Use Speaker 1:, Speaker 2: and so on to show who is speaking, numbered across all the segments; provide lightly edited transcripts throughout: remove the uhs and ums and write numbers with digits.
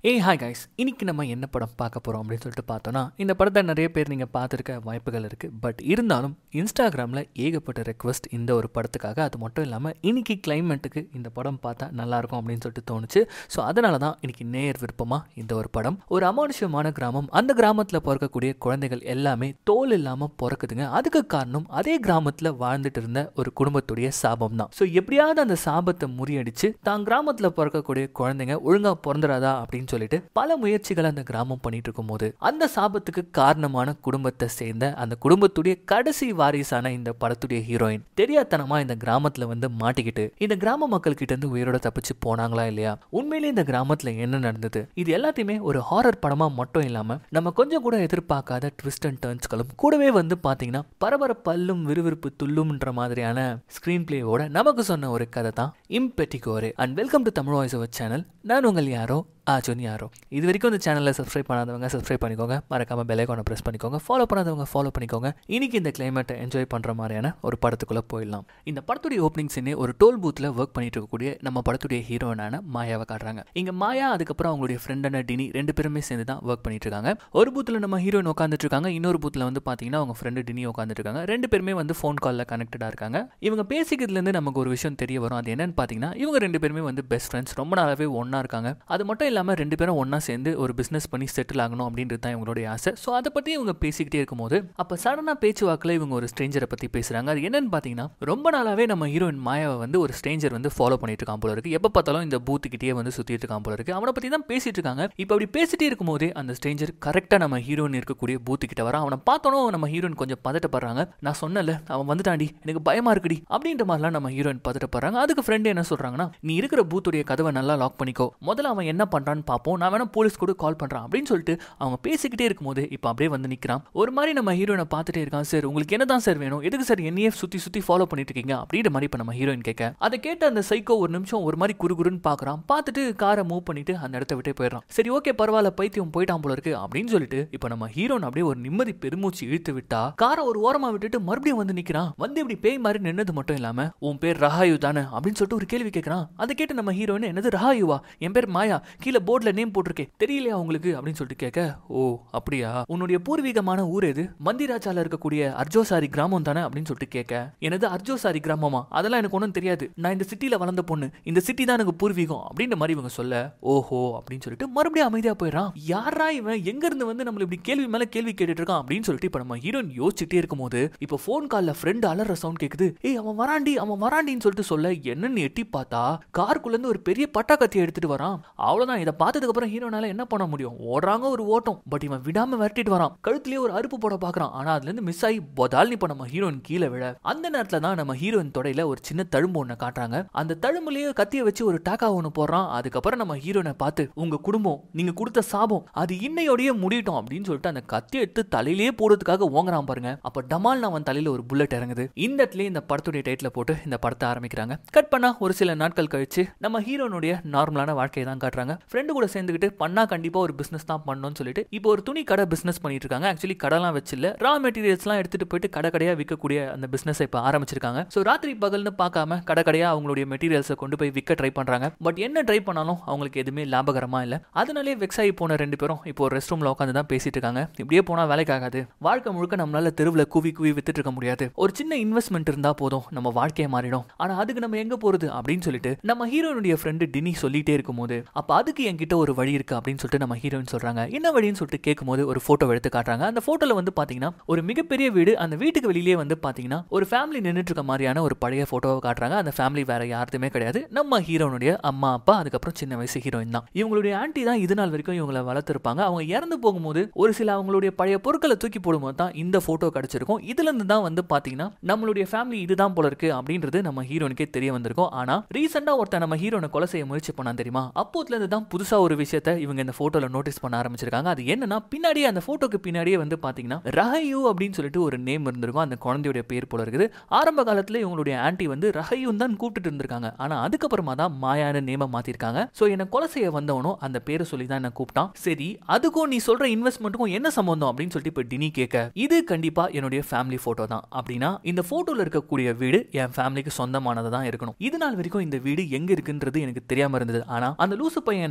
Speaker 1: Hi guys, இன்னைக்கு நம்ம என்ன படம் பார்க்க போகிறோம் அப்படின்னு சொல்லிட்டு பார்த்தோன்னா, இந்த படத்தை நிறைய பேர் நீங்கள் பார்த்துருக்க வாய்ப்புகள் இருக்குது. பட் இருந்தாலும் இன்ஸ்டாகிராமில் ஏகப்பட்ட ரெக்வஸ்ட் இந்த ஒரு படத்துக்காக. அது மட்டும் இல்லாமல் இன்னைக்கு கிளைமேட்டுக்கு இந்த படம் பார்த்தா நல்லாயிருக்கும் அப்படின்னு சொல்லிட்டு தோணுச்சு. ஸோ அதனால தான் இன்னைக்கு நேர் விருப்பமாக இந்த ஒரு படம். ஒரு அமானுஷ்யமான கிராமம், அந்த கிராமத்தில் பிறக்கக்கூடிய குழந்தைகள் எல்லாமே தோல் இல்லாமல் பிறக்குதுங்க. அதுக்கு காரணம் அதே கிராமத்தில் வாழ்ந்துட்டு இருந்த ஒரு குடும்பத்துடைய சாபம் தான். ஸோ எப்படியாவது அந்த சாபத்தை முறியடிச்சு தான் கிராமத்தில் பிறக்கக்கூடிய குழந்தைங்க ஒழுங்காக பிறந்துடாதா அப்படின்னு சொல்லிட்டு பல முயற்சிகளை அந்த கிராமம் பண்ணிட்டு இருக்கும் போது அந்த சாபத்துக்கு காரணமான குடும்பத்தை சேர்ந்த அந்த குடும்பத்துடைய கடைசி வாரிசான இந்த படத்துடைய ஹீரோயின் தெரியாதனமா இந்த கிராமத்துல வந்து மாட்டிக்கிட்டு இந்த கிராம மக்கள் கிட்ட இருந்து உயிரோட தப்பிச்சு போனாங்களா இல்லையா, உண்மையிலேயே இந்த கிராமத்துல என்ன நடந்தது, இது எல்லாத்தையுமே ஒரு ஹாரர் படமா மட்டும் இல்லாம நம்ம கொஞ்சம் கூட எதிர்பார்க்காத ட்விஸ்ட் அண்ட் டர்ன்ஸ்களும் கூடவே வந்து பாத்தீங்கன்னா பரபரப்பல்லும் விறுவிறுப்பு துள்ளும்ன்ற மாதிரியான ஸ்கிரீன் பிளேவோட நமக்கு சொன்ன ஒரு கதை தான் இம்பெட்டிகோரே. And welcome to Tamil voice over channel. நான் உங்கள் யாரோ யாரோ. இது வரைக்கும் இந்த சேனலில் சப்ஸ்கிரைப் பண்ணாதவங்க சப்ஸ்கிரைப் பண்ணிக்கோங்க, மறக்காம பெல் ஐகானை ப்ரெஸ் பண்ணிக்கோங்க, ஃபாலோ பண்ணாதவங்க ஃபாலோ பண்ணிக்கோங்க. இன்னைக்கு இந்த கிளைமேட்டை என்ஜாய் பண்ணுற மாதிரியான ஒரு படத்துக்குள்ளே போயிடலாம். இந்த படத்துடைய ஓப்பனிங் சீனே ஒரு டோல் பூத்தில் ஒர்க் பண்ணிட்டு இருக்கக்கூடிய நம்ம படத்துடைய ஹீரோயினான மாயாவை காட்டுறாங்க. இங்கே மாயா அதுக்கப்புறம் அவங்களுடைய ஃப்ரெண்டான டினி ரெண்டு பேருமே சேர்ந்து தான் ஒர்க் பண்ணிட்டு இருக்காங்க. ஒரு பூத்தில் நம்ம ஹீரோயின் உட்காந்துட்டு இருக்காங்க, இன்னொரு பூத்தில் வந்து பார்த்தீங்கன்னா அவங்க ஃப்ரெண்டு டினி உட்காந்துட்டு இருக்காங்க. ரெண்டு பேருமே வந்து ஃபோன் காலில் கனெக்டடாக இருக்காங்க. இவங்க பேசிக்கிறதுலேருந்து நமக்கு ஒரு விஷயம் தெரிய வரும். அது என்னன்னு பார்த்தீங்கன்னா இவங்க ரெண்டு பேருமே வந்து பெஸ்ட் ஃப்ரெண்ட்ஸ், ரொம்ப நாளாவே ஒன்றா இருக்காங்க. அது மட்டும் இல்லாமல் ரெண்டு பேரும் ஒன்றா சேர்ந்து ஒரு பிஸ்னஸ் பண்ணி செட்டில் ஆகணும் அப்படின்றது தான் இவங்களுடைய ஆசை. ஸோ அதை பற்றி இவங்க பேசிக்கிட்டே இருக்கும்போது அப்போ சடனாக பேச்சுவாக்கில் இவங்க ஒரு ஸ்ட்ரேஞ்சரை பற்றி பேசுகிறாங்க. அது என்னன்னு பார்த்தீங்கன்னா ரொம்ப நாளாவே நம்ம ஹீரோயின் மாயாவை வந்து ஒரு ஸ்ட்ரேஞ்சர் வந்து ஃபாலோ பண்ணிட்டு இருக்கான் போல இருக்கு. எப்போ பார்த்தாலும் இந்த பூத்துக்கிட்டே வந்து சுற்றிட்டு இருக்கான் போல இருக்கு. அவனை பற்றி தான் பேசிட்டு இருக்காங்க. இப்போ அப்படி பேசிட்டே இருக்கும்போதே அந்த ஸ்ட்ரேஞ்சர் கரெக்டாக நம்ம ஹீரோயின் இருக்கக்கூடிய பூத்துக்கிட்ட வரான். அவனை பார்த்தோன்னே நம்ம ஹீரோயின் கொஞ்சம் பதட்டப்படுறாங்க. நான் சொன்னல அவன் வந்துட்டாண்டி, எனக்கு பயமா இருக்குடி அப்படின்ற மாதிரிலாம் நம்ம ஹீரோயின் பதட்டப்படுறாங்க. அதுக்கு ஃப்ரெண்டு என்ன சொல்றாங்கன்னா, நீ இருக்கிற பூத்துடைய கதவை நல்லா லாக் பண்ணிக்கோ, முதல்ல அவன் என்ன பண்றான்னு பார்ப்போம், நான் வேணா போலீஸ் கூட கால் பண்றான் அப்படின்னு சொல்லிட்டு அவங்க பேசிக்கிட்டே இருக்கும்போது இப்போ அப்படியே வந்து நிற்கிறான். ஒரு மாதிரி நம்ம ஹீரோயினை பார்த்துட்டே இருக்கான். சார் உங்களுக்கு என்ன தான் சார் வேணும், எதுக்கு சார் என்னையே சுற்றி சுற்றி ஃபாலோ பண்ணிட்டு இருக்கீங்க அப்படின்ற மாதிரி இப்போ நம்ம ஹீரோயின் கேட்க, அதை கேட்ட அந்த சைக்கோ ஒரு நிமிஷம் ஒரு மாதிரி குறுகுறுன்னு பார்க்குறான். பார்த்துட்டு காரை மூவ் பண்ணிட்டு அந்த இடத்த விட்டே போயிடறான். சரி ஓகே பரவாயில்ல, பைத்தியம் போயிட்டான் போல இருக்கு அப்படின்னு சொல்லிட்டு இப்போ நம்ம ஹீரோன் அப்படியே ஒரு நிம்மதி பெருமூச்சு இழுத்து விட்டா காரை ஒரு ஓரமா விட்டுட்டு மறுபடியும் வந்து நிற்கிறான். வந்து இப்படி பேய் மாதிரி நின்னது மட்டும் இல்லாம உன் பேர் ரஹாயு தானே அப்படின்னு சொல்லிட்டு ஒரு கேள்வி கேட்கறான். அதை கேட்டு நம்ம ஹீரோயின் என்னது ரஹாயுவா, என் பேர் மாயா, கீழே போர்டில் நேம் போட்டிருக்கேன், தெரியலையா உங்களுக்கு அப்படின்னு சொல்லிட்டு கேட்க, ஓ அப்படியா, உன்னுடைய பூர்வீகமான ஊர் எது, மந்திராச்சால இருக்கக்கூடிய அர்ஜோசாரி கிராமம் தானே அப்படின்னு சொல்லிட்டு கேட்க, எனது அர்ஜோசாரி கிராமமா, அதெல்லாம் எனக்கு ஒன்றும் தெரியாது, நான் இந்த சிட்டியில வளர்ந்த பொண்ணு, இந்த சிட்டி தான் எனக்கு பூர்வீகம் அப்படின்ற மாதிரி இவங்க சொல்ல, ஓஹோ அப்படின்னு சொல்லிட்டு மறுபடியும் அமைதியா போயிடறான். யாரா இவன், எங்க இருந்து வந்து நம்மள இப்படி கேள்வி மேல கேள்வி கேட்டுட்டு இருக்கான் அப்படின்னு சொல்லிட்டு இப்ப நம்ம ஹீரோயின் யோசிச்சுட்டே இருக்கும்போது இப்போ போன் கால்ல ஃப்ரெண்ட் அலற சவுண்ட் கேக்குது. அவன் வராண்டின்னு சொல்லிட்டு சொல்ல, என்னன்னு எட்டி பார்த்தா காருக்குள்ள இருந்து ஒரு பெரிய பட்டா கத்தி எடுத்துட்டு வரான். அவ்வளவுதான். இதை பார்த்ததுக்கு அப்புறம் ஹீரோனால என்ன பண்ண முடியும், ஓடுறாங்க ஒரு ஓட்டம். பட் இவன் விடாம விரட்டிட்டு வரான். கழுத்துலயே ஒரு அறுப்பு போட பாக்குறான். ஆனா அதுல இருந்து மிஸ் ஆகி பொதால்னு இப்ப நம்ம ஹீரோயின் கீழே விழ, அந்த நேரத்துல தான் நம்ம ஹீரோயின் தொடையில ஒரு சின்ன தழும்பு ஒண்ணு காட்டுறாங்க. அந்த தழும்புலயே கத்திய வச்சு ஒரு டாக்கா ஒண்ணு போடுறான். அதுக்கப்புறம் நம்ம ஹீரோனை பார்த்து, உங்க குடும்பம், நீங்க கொடுத்த சாபம் அது இன்னையோடய முடியட்டும் அப்படின்னு சொல்லிட்டு அந்த கத்தி எடுத்து தலையிலேயே போடுறதுக்காக ஓங்குறான் பாருங்க. அப்ப டமால் அவன் தலையில ஒரு புல்லட் இறங்குது. இந்த இடத்துல இந்த படத்துடைய டைட்டில போட்டு இந்த படத்தை ஆரம்பிக்கிறாங்க. கட் பண்ணா ஒரு சில நாட்கள் கழிச்சு நம்ம ஹீரோனுடைய நார்மலான வாழ்க்கையை தான் காட்டுறாங்க. ஃப்ரெண்டு கூட சேர்ந்துக்கிட்டு பண்ணா கண்டிப்பா ஒரு பிசினஸ் தான் பண்ணணும்னு சொல்லிட்டு இப்போ ஒரு துணி கடை பிசினஸ் பண்ணிட்டு இருக்காங்க. ஆக்சுவலி கடைலாம் வச்சில்ல, ரா மெட்டீரியல்ஸ்லாம் எடுத்துட்டு போயிட்டு கடையா விற்கக்கூடிய அந்த பிசினஸ் இப்போ ஆரம்பிச்சிருக்காங்க. ஸோ ராத்திரி பகல்னு பார்க்காம கடையா அவங்களுடைய மெட்டீரியல்ஸை கொண்டு போய் விற்க ட்ரை பண்றாங்க. பட் என்ன ட்ரை பண்ணாலும் அவங்களுக்கு எதுவுமே லாபகரமா இல்லை. அதனாலே வெக்ஸ் ஆகி போன ரெண்டு பேரும் இப்போ ஒரு ரெஸ்ட் ரூம்ல உட்காந்து தான் பேசிட்டு இருக்காங்க. இப்படியே போனா வேலைக்கு ஆகாது, வாழ்க்கை முழுக்க நம்மளால தெருவில் குவி வித்துட்டு இருக்க முடியாது, ஒரு சின்ன இன்வெஸ்ட்மெண்ட் இருந்தா போதும் நம்ம வாழ்க்கையை மாறிடும், ஆனா அதுக்கு நம்ம எங்க போறது அப்படின்னு சொல்லிட்டு நம்ம ஹீரோனுடைய ஃப்ரெண்டு டினி சொல்லிட்டே இருக்கும்போது, அப்ப அதுக்கு என்கிட்ட ஒரு வழி இருக்கு அப்படின்னு சொல்லிட்டு நம்ம ஹீரோயின் சொல்றாங்க. என்ன வழின்னு சொல்லிட்டு கேட்கும்போது ஒரு போட்டோ எடுத்து காட்டுறாங்க. அந்த போட்டோல வந்து பாத்தீங்கன்னா ஒரு மிகப்பெரிய வீடு, அந்த வீட்டுக்கு வெளியிலே வந்து பாத்தீங்கன்னா ஒரு ஃபேமிலி நின்னுட்டு இருக்க மாதிரியான ஒரு பழைய போட்டோவை காட்டுறாங்க. அந்த ஃபேமிலி வேற யாருமே கிடையாது, நம்ம ஹீரோனுடைய அம்மா அப்பா, அதுக்கப்புறம் சின்ன வயசு ஹீரோயின் தான். இவங்களுடைய ஆன்டி தான் இது நாள் வரைக்கும் இவங்களை வளர்த்திருப்பாங்க. அவங்க இறந்து போகும்போது ஒரு சில அவங்களுடைய பழைய பொருட்களை தூக்கி போடும்போது தான் இந்த போட்டோ கிடைச்சிருக்கும். இதுல இருந்து தான் வந்து பாத்தீங்கன்னா நம்மளுடைய ஃபேமிலி இதுதான் போல இருக்கு அப்படின்றது நம்ம ஹீரோனுக்கே தெரிய வந்திருக்கும். ஆனா ரீசெண்டா ஒருத்தன் நம்ம ஹீரோனை கொலை செய்ய முயற்சி பண்ணா தெரியுமா, அப்போதுல இருந்து தான் புதுசா ஒரு விஷயத்தை இவங்க இந்த போட்டோல நோட்டீஸ் பண்ண ஆரம்பிச்சிருக்காங்க. அது என்னன்னா, பின்னாடியே அந்த போட்டோக்கு பின்னாடியே வந்து பாத்தீங்கன்னா ரஹயு அப்படின்னு சொல்லிட்டு ஒரு நேம் இருந்திருக்கும். அந்த குழந்தையுடைய பேர் போல இருக்குது. ஆரம்ப காலத்துல இவங்களுடைய ஆன்டி வந்து ரஹயுன்னு தான் கூப்பிட்டு இருந்திருக்காங்க. ஆனா அதுக்கப்புறமா தான் மாயான நேம மாத்திருக்காங்க. சோ என்ன கொலை செய்ய வந்தவனும் அந்த பேரை சொல்லி தான் என்ன கூப்பிட்டான். சரி, அதுக்கும் நீ சொல்ற இன்வெஸ்ட்மெண்ட்டுக்கும் என்ன சம்பந்தம் அப்படின்னு சொல்லிட்டு இப்ப டினி கேட்க, இது கண்டிப்பா என்னுடைய ஃபேமிலி போட்டோ தான். அப்படின்னா இந்த போட்டோல இருக்கக்கூடிய வீடு என் ஃபேமிலிக்கு சொந்தமானது தான் இருக்கணும். இது நாள் வரைக்கும் இந்த வீடு எங்க இருக்குன்றது எனக்கு தெரியாம இருந்தது. ஆனா அந்த லூசு பையன்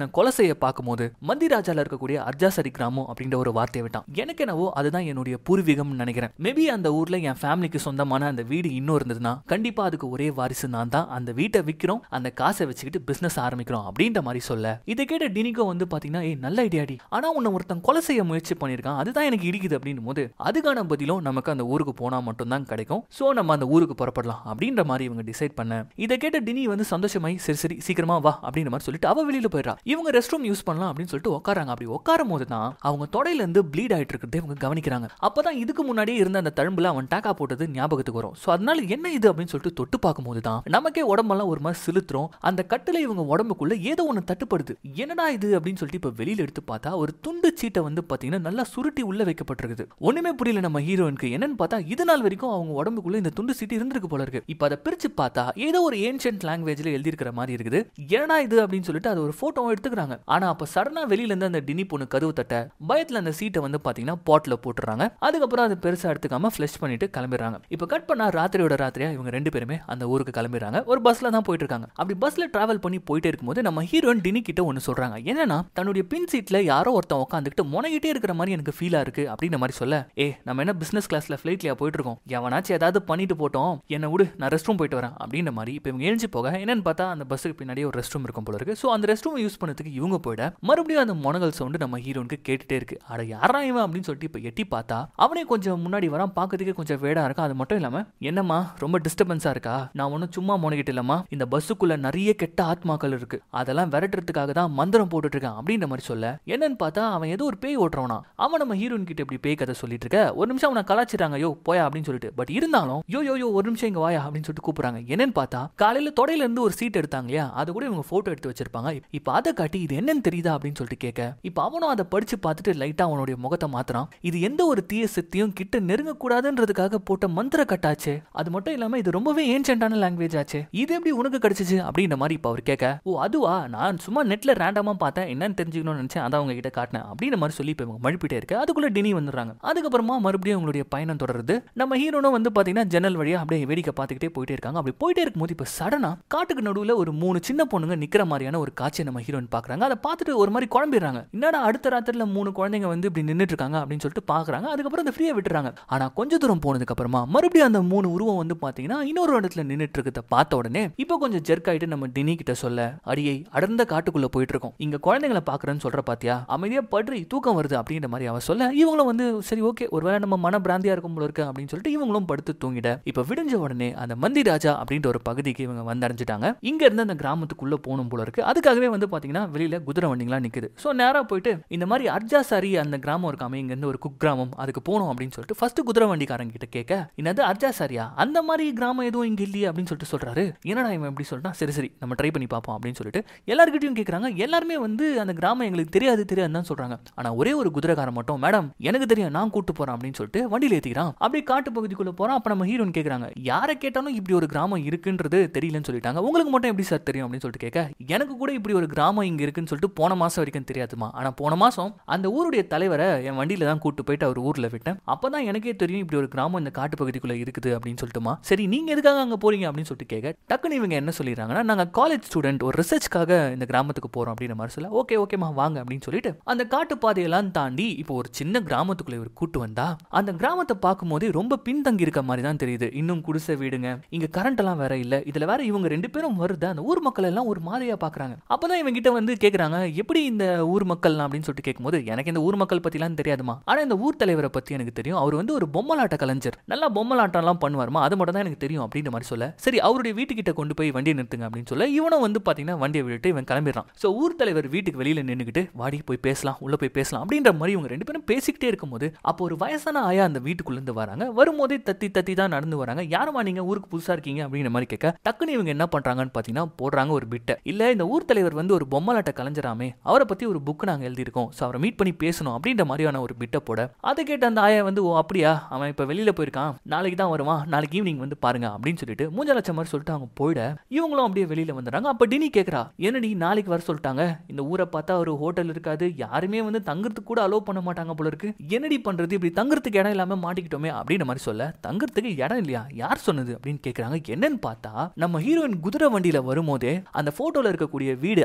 Speaker 1: மாதிரியான கொலை செய்ய பார்க்கும்போது மந்திராஜால இருக்கக்கூடிய அர்ஜாசரி கிராமம் அப்படின்ற ஒரு வார்த்தையை விட்டான். எனக்கு என்னவோ அதுதான் என்னுடைய பூர்வீகம்னு நினைக்கிறேன். மேபி அந்த ஊர்ல என் ஃபேமிலிக்கு சொந்தமான அந்த வீடு இன்னும் இருந்ததுன்னா கண்டிப்பா அதுக்கு ஒரே வாரிசு நான் தான். அந்த வீட்டை விற்கிறோம், அந்த காசை வச்சுக்கிட்டு பிசினஸ் ஆரம்பிக்கிறோம் அப்படின்ற மாதிரி சொல்ல, இதை கேட்ட டினிகோ வந்து பாத்தீங்கன்னா நல்ல ஐடியாடி, ஆனா உன்னை ஒருத்தன் கொலை செய்ய முயற்சி பண்ணிருக்கான், அதுதான் எனக்கு இடிக்குது அப்படின்னும் போது அதுக்கான பதிலும் நமக்கு அந்த ஊருக்கு போனா மட்டும் தான் கிடைக்கும். சோ நம்ம அந்த ஊருக்கு புறப்படலாம் அப்படின்ற மாதிரி இவங்க டிசைட் பண்ண, இதை கேட்ட டினி வந்து சந்தோஷமாய் சரி சரி சீக்கிரமா வா அப்படின்ற மாதிரி சொல்லிட்டு அவ வெளியில போயிடா. இவங்க ரெஸ்ட் ரூம் யூஸ் பண்ணலாம் அப்படின்னு சொல்லிட்டு உட்காராங்க. அப்படி உட்காரும் போது தான் அவங்க தொடையில இருந்து ப்ளீட் ஆயிட்டு இருக்கிறத இவங்க கவனிக்கிறாங்க. அப்பதான் இதுக்கு முன்னாடியே இருந்த அந்த தழும்புல அவன் டாக்கா போட்டது ஞாபகத்துக்கு வரும். சோ அதனால என்ன இது அப்படின்னு சொல்லிட்டு தொட்டு பார்க்கும்போது தான் நமக்கே உடம்பெல்லாம் ஒரு மாதிரி சிலுத்துறோம். அந்த கட்டுல இவங்க உடம்புக்குள்ள ஏதோ ஒண்ணு தட்டுப்படுது. என்னடா இது அப்படின்னு சொல்லிட்டு இப்ப வெளியில எடுத்து பார்த்தா ஒரு துண்டு சீட்டை வந்து பாத்தீங்கன்னா நல்லா சுருட்டி உள்ள வைக்கப்பட்டிருக்குது. ஒண்ணுமே புரியல நம்ம ஹீரோயினுக்கு. என்னன்னு பார்த்தா இது நாள் வரைக்கும் அவங்க உடம்புக்குள்ள இந்த துண்டு சீட்டு இருந்திருக்கு போல இருக்கு. இப்ப அதை பிரிச்சு பார்த்தா ஏதோ ஒரு ஏன்ஷியன்ட் லாங்குவேஜ்ல எழுதி இருக்கிற மாதிரி இருக்குது. என்னடா இது அப்படின்னு சொல்லிட்டு அது ஒரு போட்டோ எடுத்துக்கிறாங்க. ஆனா அப்ப சடனா வெளியில இருந்து அந்த டினி பொண்ணு கதவு தட்ட பயத்துல அந்த சீட்டை வந்து பாத்தீங்கன்னா பாட்ல போட்டுறாங்க. அதுக்கப்புறம் அது பெருசா எடுத்துக்காம ஃபிளஷ் பண்ணிட்டு கிளம்பிடுறாங்க. இப்ப கட் பண்ணா ராத்திரியோட ராத்திரியா இவங்க ரெண்டு பேருமே அந்த ஊருக்கு கிளம்பிடுறாங்க. ஒரு பஸ்ல தான் போயிட்டு இருக்காங்க. அப்படி பஸ்ல டிராவல் பண்ணி போயிட்டே இருக்கும்போது நம்ம ஹீரோயின் டினி கிட்ட ஒன்னு சொல்றாங்க. என்னன்னா தன்னுடைய பின் சீட்ல யாரோ ஒருத்தன் உட்காந்துக்கிட்டு முனைகிட்டே இருக்கிற மாதிரி எனக்கு ஃபீலா இருக்கு அப்படின்ற மாதிரி சொல்ல, நம்ம என்ன பிசினஸ் கிளாஸ்ல ஃபிளைட்லயா போயிட்டு இருக்கோம், எவனாச்சும் ஏதாவது பண்ணிட்டு போட்டோம், என்ன விடு நான் ரெஸ்ட் ரூம் போயிட்டு வரேன் அப்படின்ற மாதிரி இப்ப இவங்க எழுந்து போக என்னன்னு பார்த்தா அந்த பஸ்ஸுக்கு பின்னாடியே ஒரு ரெஸ்ட் ரூம் இருக்கும் போல இருக்கு. சோ அந்த ரெஸ்ட் ரூம் யூஸ் பண்ணதுக்கு இவங்க போயிட மறுபடியும் அந்த முனகல் சவுண்ட் நம்ம ஹீரோனுக்கு கேட்டுட்டே இருக்கு. அட யாரா இவன் அப்படின்னு சொல்லிட்டு இப்ப எட்டி பார்த்தா அவனே கொஞ்சம் முன்னாடி வரான். பார்க்கறதுக்கு கொஞ்சம் வேடா இருக்கா. அது மட்டும் இல்லாம என்னம்மா ரொம்ப டிஸ்டர்பன்ஸா இருக்கா, நான் ஒன்னும் சும்மா முனகிட்டு இல்லம்மா, இந்த பஸ்ஸுக்குள்ள நிறைய கெட்ட ஆத்மாக்கள் இருக்கு, அதெல்லாம் விரட்டுறதுக்காக தான் மந்திரம் போட்டுட்டு இருக்கேன் அப்படின்ற மாதிரி சொல்ல, என்னன்னு பார்த்தா அவன் ஏதோ ஒரு பேய் ஓட்டுறவனா. அவன் நம்ம ஹீரோயின் கிட்ட இப்படி பேய் கதை சொல்லிட்டு இருக்க, ஒரு நிமிஷம் அவனை கலாச்சிட்டாங்க, யோ போயா அப்படின்னு சொல்லிட்டு. பட் இருந்தாலும் யோ யோ யோ ஒரு நிமிஷம் இங்க வாயா அப்படின்னு சொல்லிட்டு கூப்பிடுறாங்க. என்னன்னு பார்த்தா காலையில தொடையில இருந்து ஒரு சீட் எடுத்தாங்க இல்லையா, அது கூட இவங்க போட்டோ எடுத்து வச்சிருப்பாங்க. இப்ப அதை காட்டி இது என்னன்னு தெரியுதா அப்படின்னு சொல்லிட்டு கேட்க, இப்ப அவனும் அதை படிச்சு பார்த்துட்டு லைட்டா அவனுடைய முகத்தை மாத்துறான். இது எந்த ஒரு தீய சக்தியும் கிட்ட நெருங்க கூடாதுன்றதுக்காக போட்ட மந்திர கட்டாச்சு, அது மட்டும் இல்லாம இது ரொம்பவே ஏன்ஷியன்டான லாங்குவேஜ் ஆச்சு, இது எப்படி உனக்கு கிடைச்சிச்சு அப்படின்ற மாதிரி இப்ப அவர் கேட்க, ஓ அதுவா நான் சும்மா நெட்ல ரேண்டமா பார்த்தேன், என்னன்னு தெரிஞ்சுக்கணும்னு நினைச்சேன், அதான் அவங்க கிட்ட காட்டினேன் அப்படின்ற மாதிரி சொல்லி இப்ப மழுப்பிட்டே இருக்கு. அதுக்குள்ள டினி வந்துடுறாங்க. அதுக்கப்புறமா மறுபடியும் உங்களுடைய பயணம் தொடருது. நம்ம ஹீரோனும் வந்து பாத்தீங்கன்னா ஜன்னல் வழியா அப்படியே வேடிக்கை பார்த்துக்கிட்டே போயிட்டே இருக்காங்க. அப்படி போயிட்டே இருக்கும்போது இப்ப சடனா காட்டுக்கு நடுவுல ஒரு 3 சின்ன பொண்ணுங்க நிக்கிற மாதிரியான ஒரு காட்சியை நம்ம ஹீரோயின் பாக்குறாங்க. அதை பார்த்துட்டு ஒரு மாதிரி குழம்பிடுறாங்க. என்னடா அடுத்த ராத்திரில 3 குழந்தைங்க வந்து இப்படி நின்னுட்டு இருக்காங்க அப்படின்னு சொல்லிட்டு பாக்குறாங்க. அதுக்கப்புறம் அந்த ஃப்ரீயா விட்டுறாங்க. ஆனா கொஞ்ச தூரம் போனதுக்கு அப்புறமா மறுபடியும் அந்த 3 உருவம் வந்து பாத்தீங்கன்னா இன்னொரு இடத்துல நின்னுட்டு இருக்கிறத பார்த்த உடனே இப்போ கொஞ்சம் ஜெர்க் ஆயிட்டு நம்ம டினி கிட்ட சொல்ல, அடியை அடர்ந்த காட்டுக்குள்ள போயிட்டு இருக்கோம், இங்க குழந்தைங்களை பாக்குறேன்னு சொல்ற பாத்தியா, அமைதியா படுறி தூக்கம் வருது அப்படின்ற மாதிரி அவ சொல்ல, இவங்களும் வந்து சரி ஓகே ஒருவேளை நம்ம மன பிராந்தியா இருக்கும் போல இருக்கு அப்படின்னு சொல்லிட்டு இவங்களும் படுத்து தூங்கிட. இப்ப விடிஞ்ச உடனே அந்த மந்திராஜா அப்படின்ற ஒரு பகுதிக்கு இவங்க வந்தடைஞ்சிட்டாங்க. இங்க இருந்து அந்த கிராமத்துக்குள்ள போகணும் போல இருக்கு. அதுக்காகவே வந்து பாத்தீங்கன்னா வெளியில குதிரை வண்டிங்களா நிக்குது. சோ நேரா போயிட்டு இந்த மாதிரி அர்ஜாசாரி அந்த கிராமம் இருக்காம இங்க இருந்து ஒரு குக் கிராமம் அதுக்கு போகணும் அப்படின்னு சொல்லிட்டு ஃபர்ஸ்ட் குதிரை வண்டிக்காரங்க கிட்ட கேட்க, என்னது அர்ஜாசாரியா, அந்த மாதிரி கிராமம் எதுவும் இங்க இல்லையே அப்படின்னு சொல்லிட்டு சொல்றாரு. என்னடா இவன் எப்படி சொல்றான், சரி சரி நம்ம ட்ரை பண்ணி பார்ப்போம் அப்படின்னு சொல்லிட்டு எல்லார்கிட்டயும் கேட்கறாங்க. எல்லாருமே வந்து அந்த கிராமம் எங்களுக்கு தெரியாதுன்னு தான் சொல்றாங்க. ஆனா ஒரே ஒரு குதிரைக்காரன் மட்டும், மேடம் எனக்கு தெரியும் நான் கூட்டு போறேன் அப்படின்னு சொல்லிட்டு வண்டியில ஏத்திக்கிறான். அப்படியே காட்டு பகுதிக்குள்ள போறான். அப்ப நம்ம ஹீரோன் கேக்குறாங்க, யாரை கேட்டாலும் இப்படி ஒரு கிராமம் இருக்குன்றது தெரியலன்னு சொல்லிட்டாங்க, உங்களுக்கு மட்டும் எப்படி சார் தெரியும் அப்படின்னு சொல்லிட்டு கேட்க, எனக்கு கூட இப்படி ஒரு கிராமம் இங்க இருக்குன்னு சொல்லிட்டு போன மாசம் வரைக்கும் தெரியாதுமா, ஆனா போன மாசம் அந்த ஊருடைய தலைவரை என் வண்டியில தான் கூட்டு போயிட்டு அவர் ஊர்ல விட்டேன், அப்பதான் எனக்கே தெரியும் இப்படி ஒரு கிராமம் இந்த காட்டு பகுதிக்குள்ள இருக்குது அப்படின்னு சொல்லிட்டுமா, சரி நீங்க எதுக்காக அங்க போறீங்க அப்படின்னு சொல்லிட்டு கேட்க, டக்குன்னு இவங்க என்ன சொல்லிடுறாங்கன்னா, நாங்க காலேஜ் ஸ்டூடெண்ட் ஒரு ரிசர்ச்காக இந்த கிராமத்துக்கு போறோம் அப்படின்ற மாதிரி சொல்ல, ஓகே ஓகேமா வாங்க அப்படின்னு சொல்லிட்டு அந்த காட்டு பாதையெல்லாம் தாண்டி இப்போ ஒரு சின்ன கிராமத்துக்குள்ள ஒரு கூட்டு வந்தா, அந்த கிராமத்தை பார்க்கும்போது ரொம்ப பின்தங்கி இருக்க மாதிரி தான் தெரியுது. இன்னும் குடிசை வீடுங்க, இங்க கரண்ட் எல்லாம் வேற இல்ல, இதுல வேற இவங்க 2 பேரும் வருது. அந்த ஊர் மக்கள் எல்லாம் ஒரு மாதிரியா பாக்குறாங்க. அப்பதான் இவங்க கிட்ட வந்து கேக்குறாங்க, எப்படி இந்த ஊர் மக்கள் அப்படின்னு சொல்லிட்டு கேட்கும்போது, எனக்கு இந்த ஊர் மக்கள் பத்தி எல்லாம் தெரியாதுமா, ஆனா இந்த ஊர் தலைவரை பத்தி எனக்கு தெரியும், அவர் வந்து ஒரு பொம்மலாட்ட கலைஞர், நல்லா பொம்மலாட்டம் எல்லாம் பண்ணுவாருமா, அது மட்டும் தான் எனக்கு தெரியும் அப்படின்ற மாதிரி சொல்ல, சரி அவருடைய வீட்டுக்கிட்ட கொண்டு போய் வண்டியை நிறுத்துங்க அப்படின்னு சொல்ல, இவனும் வந்து பாத்தீங்கன்னா வண்டியை விட்டு இவன் கிளம்பிடுறான். சோ ஊர் தலைவர் வீட்டுக்கு வெளியில நின்னுக்கிட்டு, வாடி போய் பேசலாம், உள்ள போய் பேசலாம் அப்படின்ற மாதிரி இவங்க 2 பேரும் பேசிக்கிட்டே இருக்கும்போது அப்போ ஒரு வயசான ஆயா அந்த வீட்டுக்குள்ள இருந்து வராங்க. வரும்போதே தத்தி தத்தி தான் நடந்து வராங்க. யாருமா நீங்க, ஊருக்கு புதுசா இருக்கீங்க அப்படின்ற மாதிரி கேட்க, டக்குன்னு இவங்க என்ன பண்றாங்கன்னு பாத்தீங்கன்னா போடுறாங்க ஒரு பிட்ட, இல்ல இந்த ஊர் தலைவர் வந்து ஒரு பொம்மலாட்ட கலைஞராமே, அவரை பத்தி ஒரு புக் நாங்க எழுதியிருக்கோம், சோ அவரை மீட் பண்ணி பேசணும் அப்படின்ற மாதிரியான ஒரு பிட்ட போட, அதை கேட்ட அந்த ஆயா வந்து, ஓ அப்படியா, அவன் இப்ப வெளியில போயிருக்கான், நாளைக்கு தான் வருவான், நாளைக்கு ஈவினிங் வந்து பாருங்க அப்படின்னு சொல்லிட்டு மூஞ்ச லட்சம் மாதிரி சொல்லிட்டு அவங்க போயிட, இவங்களும் அப்படியே வெளியில வந்துடுறாங்க. அப்ப டினி கேக்குறா, என்னடி நாளைக்கு வர சொல்லிட்டாங்க, இந்த ஊரை பார்த்தா ஒரு ஹோட்டல் இருக்காது, யாருமே வந்து தங்குறதுக்கு கூட அலோவ் பண்ண மாட்டாங்க போல இருக்கு, என்னடி பண்றது, இப்படி தங்குறதுக்கு இடம் இல்லாம மாட்டிக்கிட்டோமே அப்படின்ற மாதிரி சொல்ல, தங்குறதுக்கு இடம் இல்லையா, யார் சொன்னது அப்படின்னு கேக்குறாங்க. என்னன்னு பார்த்தா நம்ம ஹீரோயின் குதிரை வண்டியில வரும்போதே அந்த போட்டோல இருக்கக்கூடிய வீடு, அதாவது இவங்க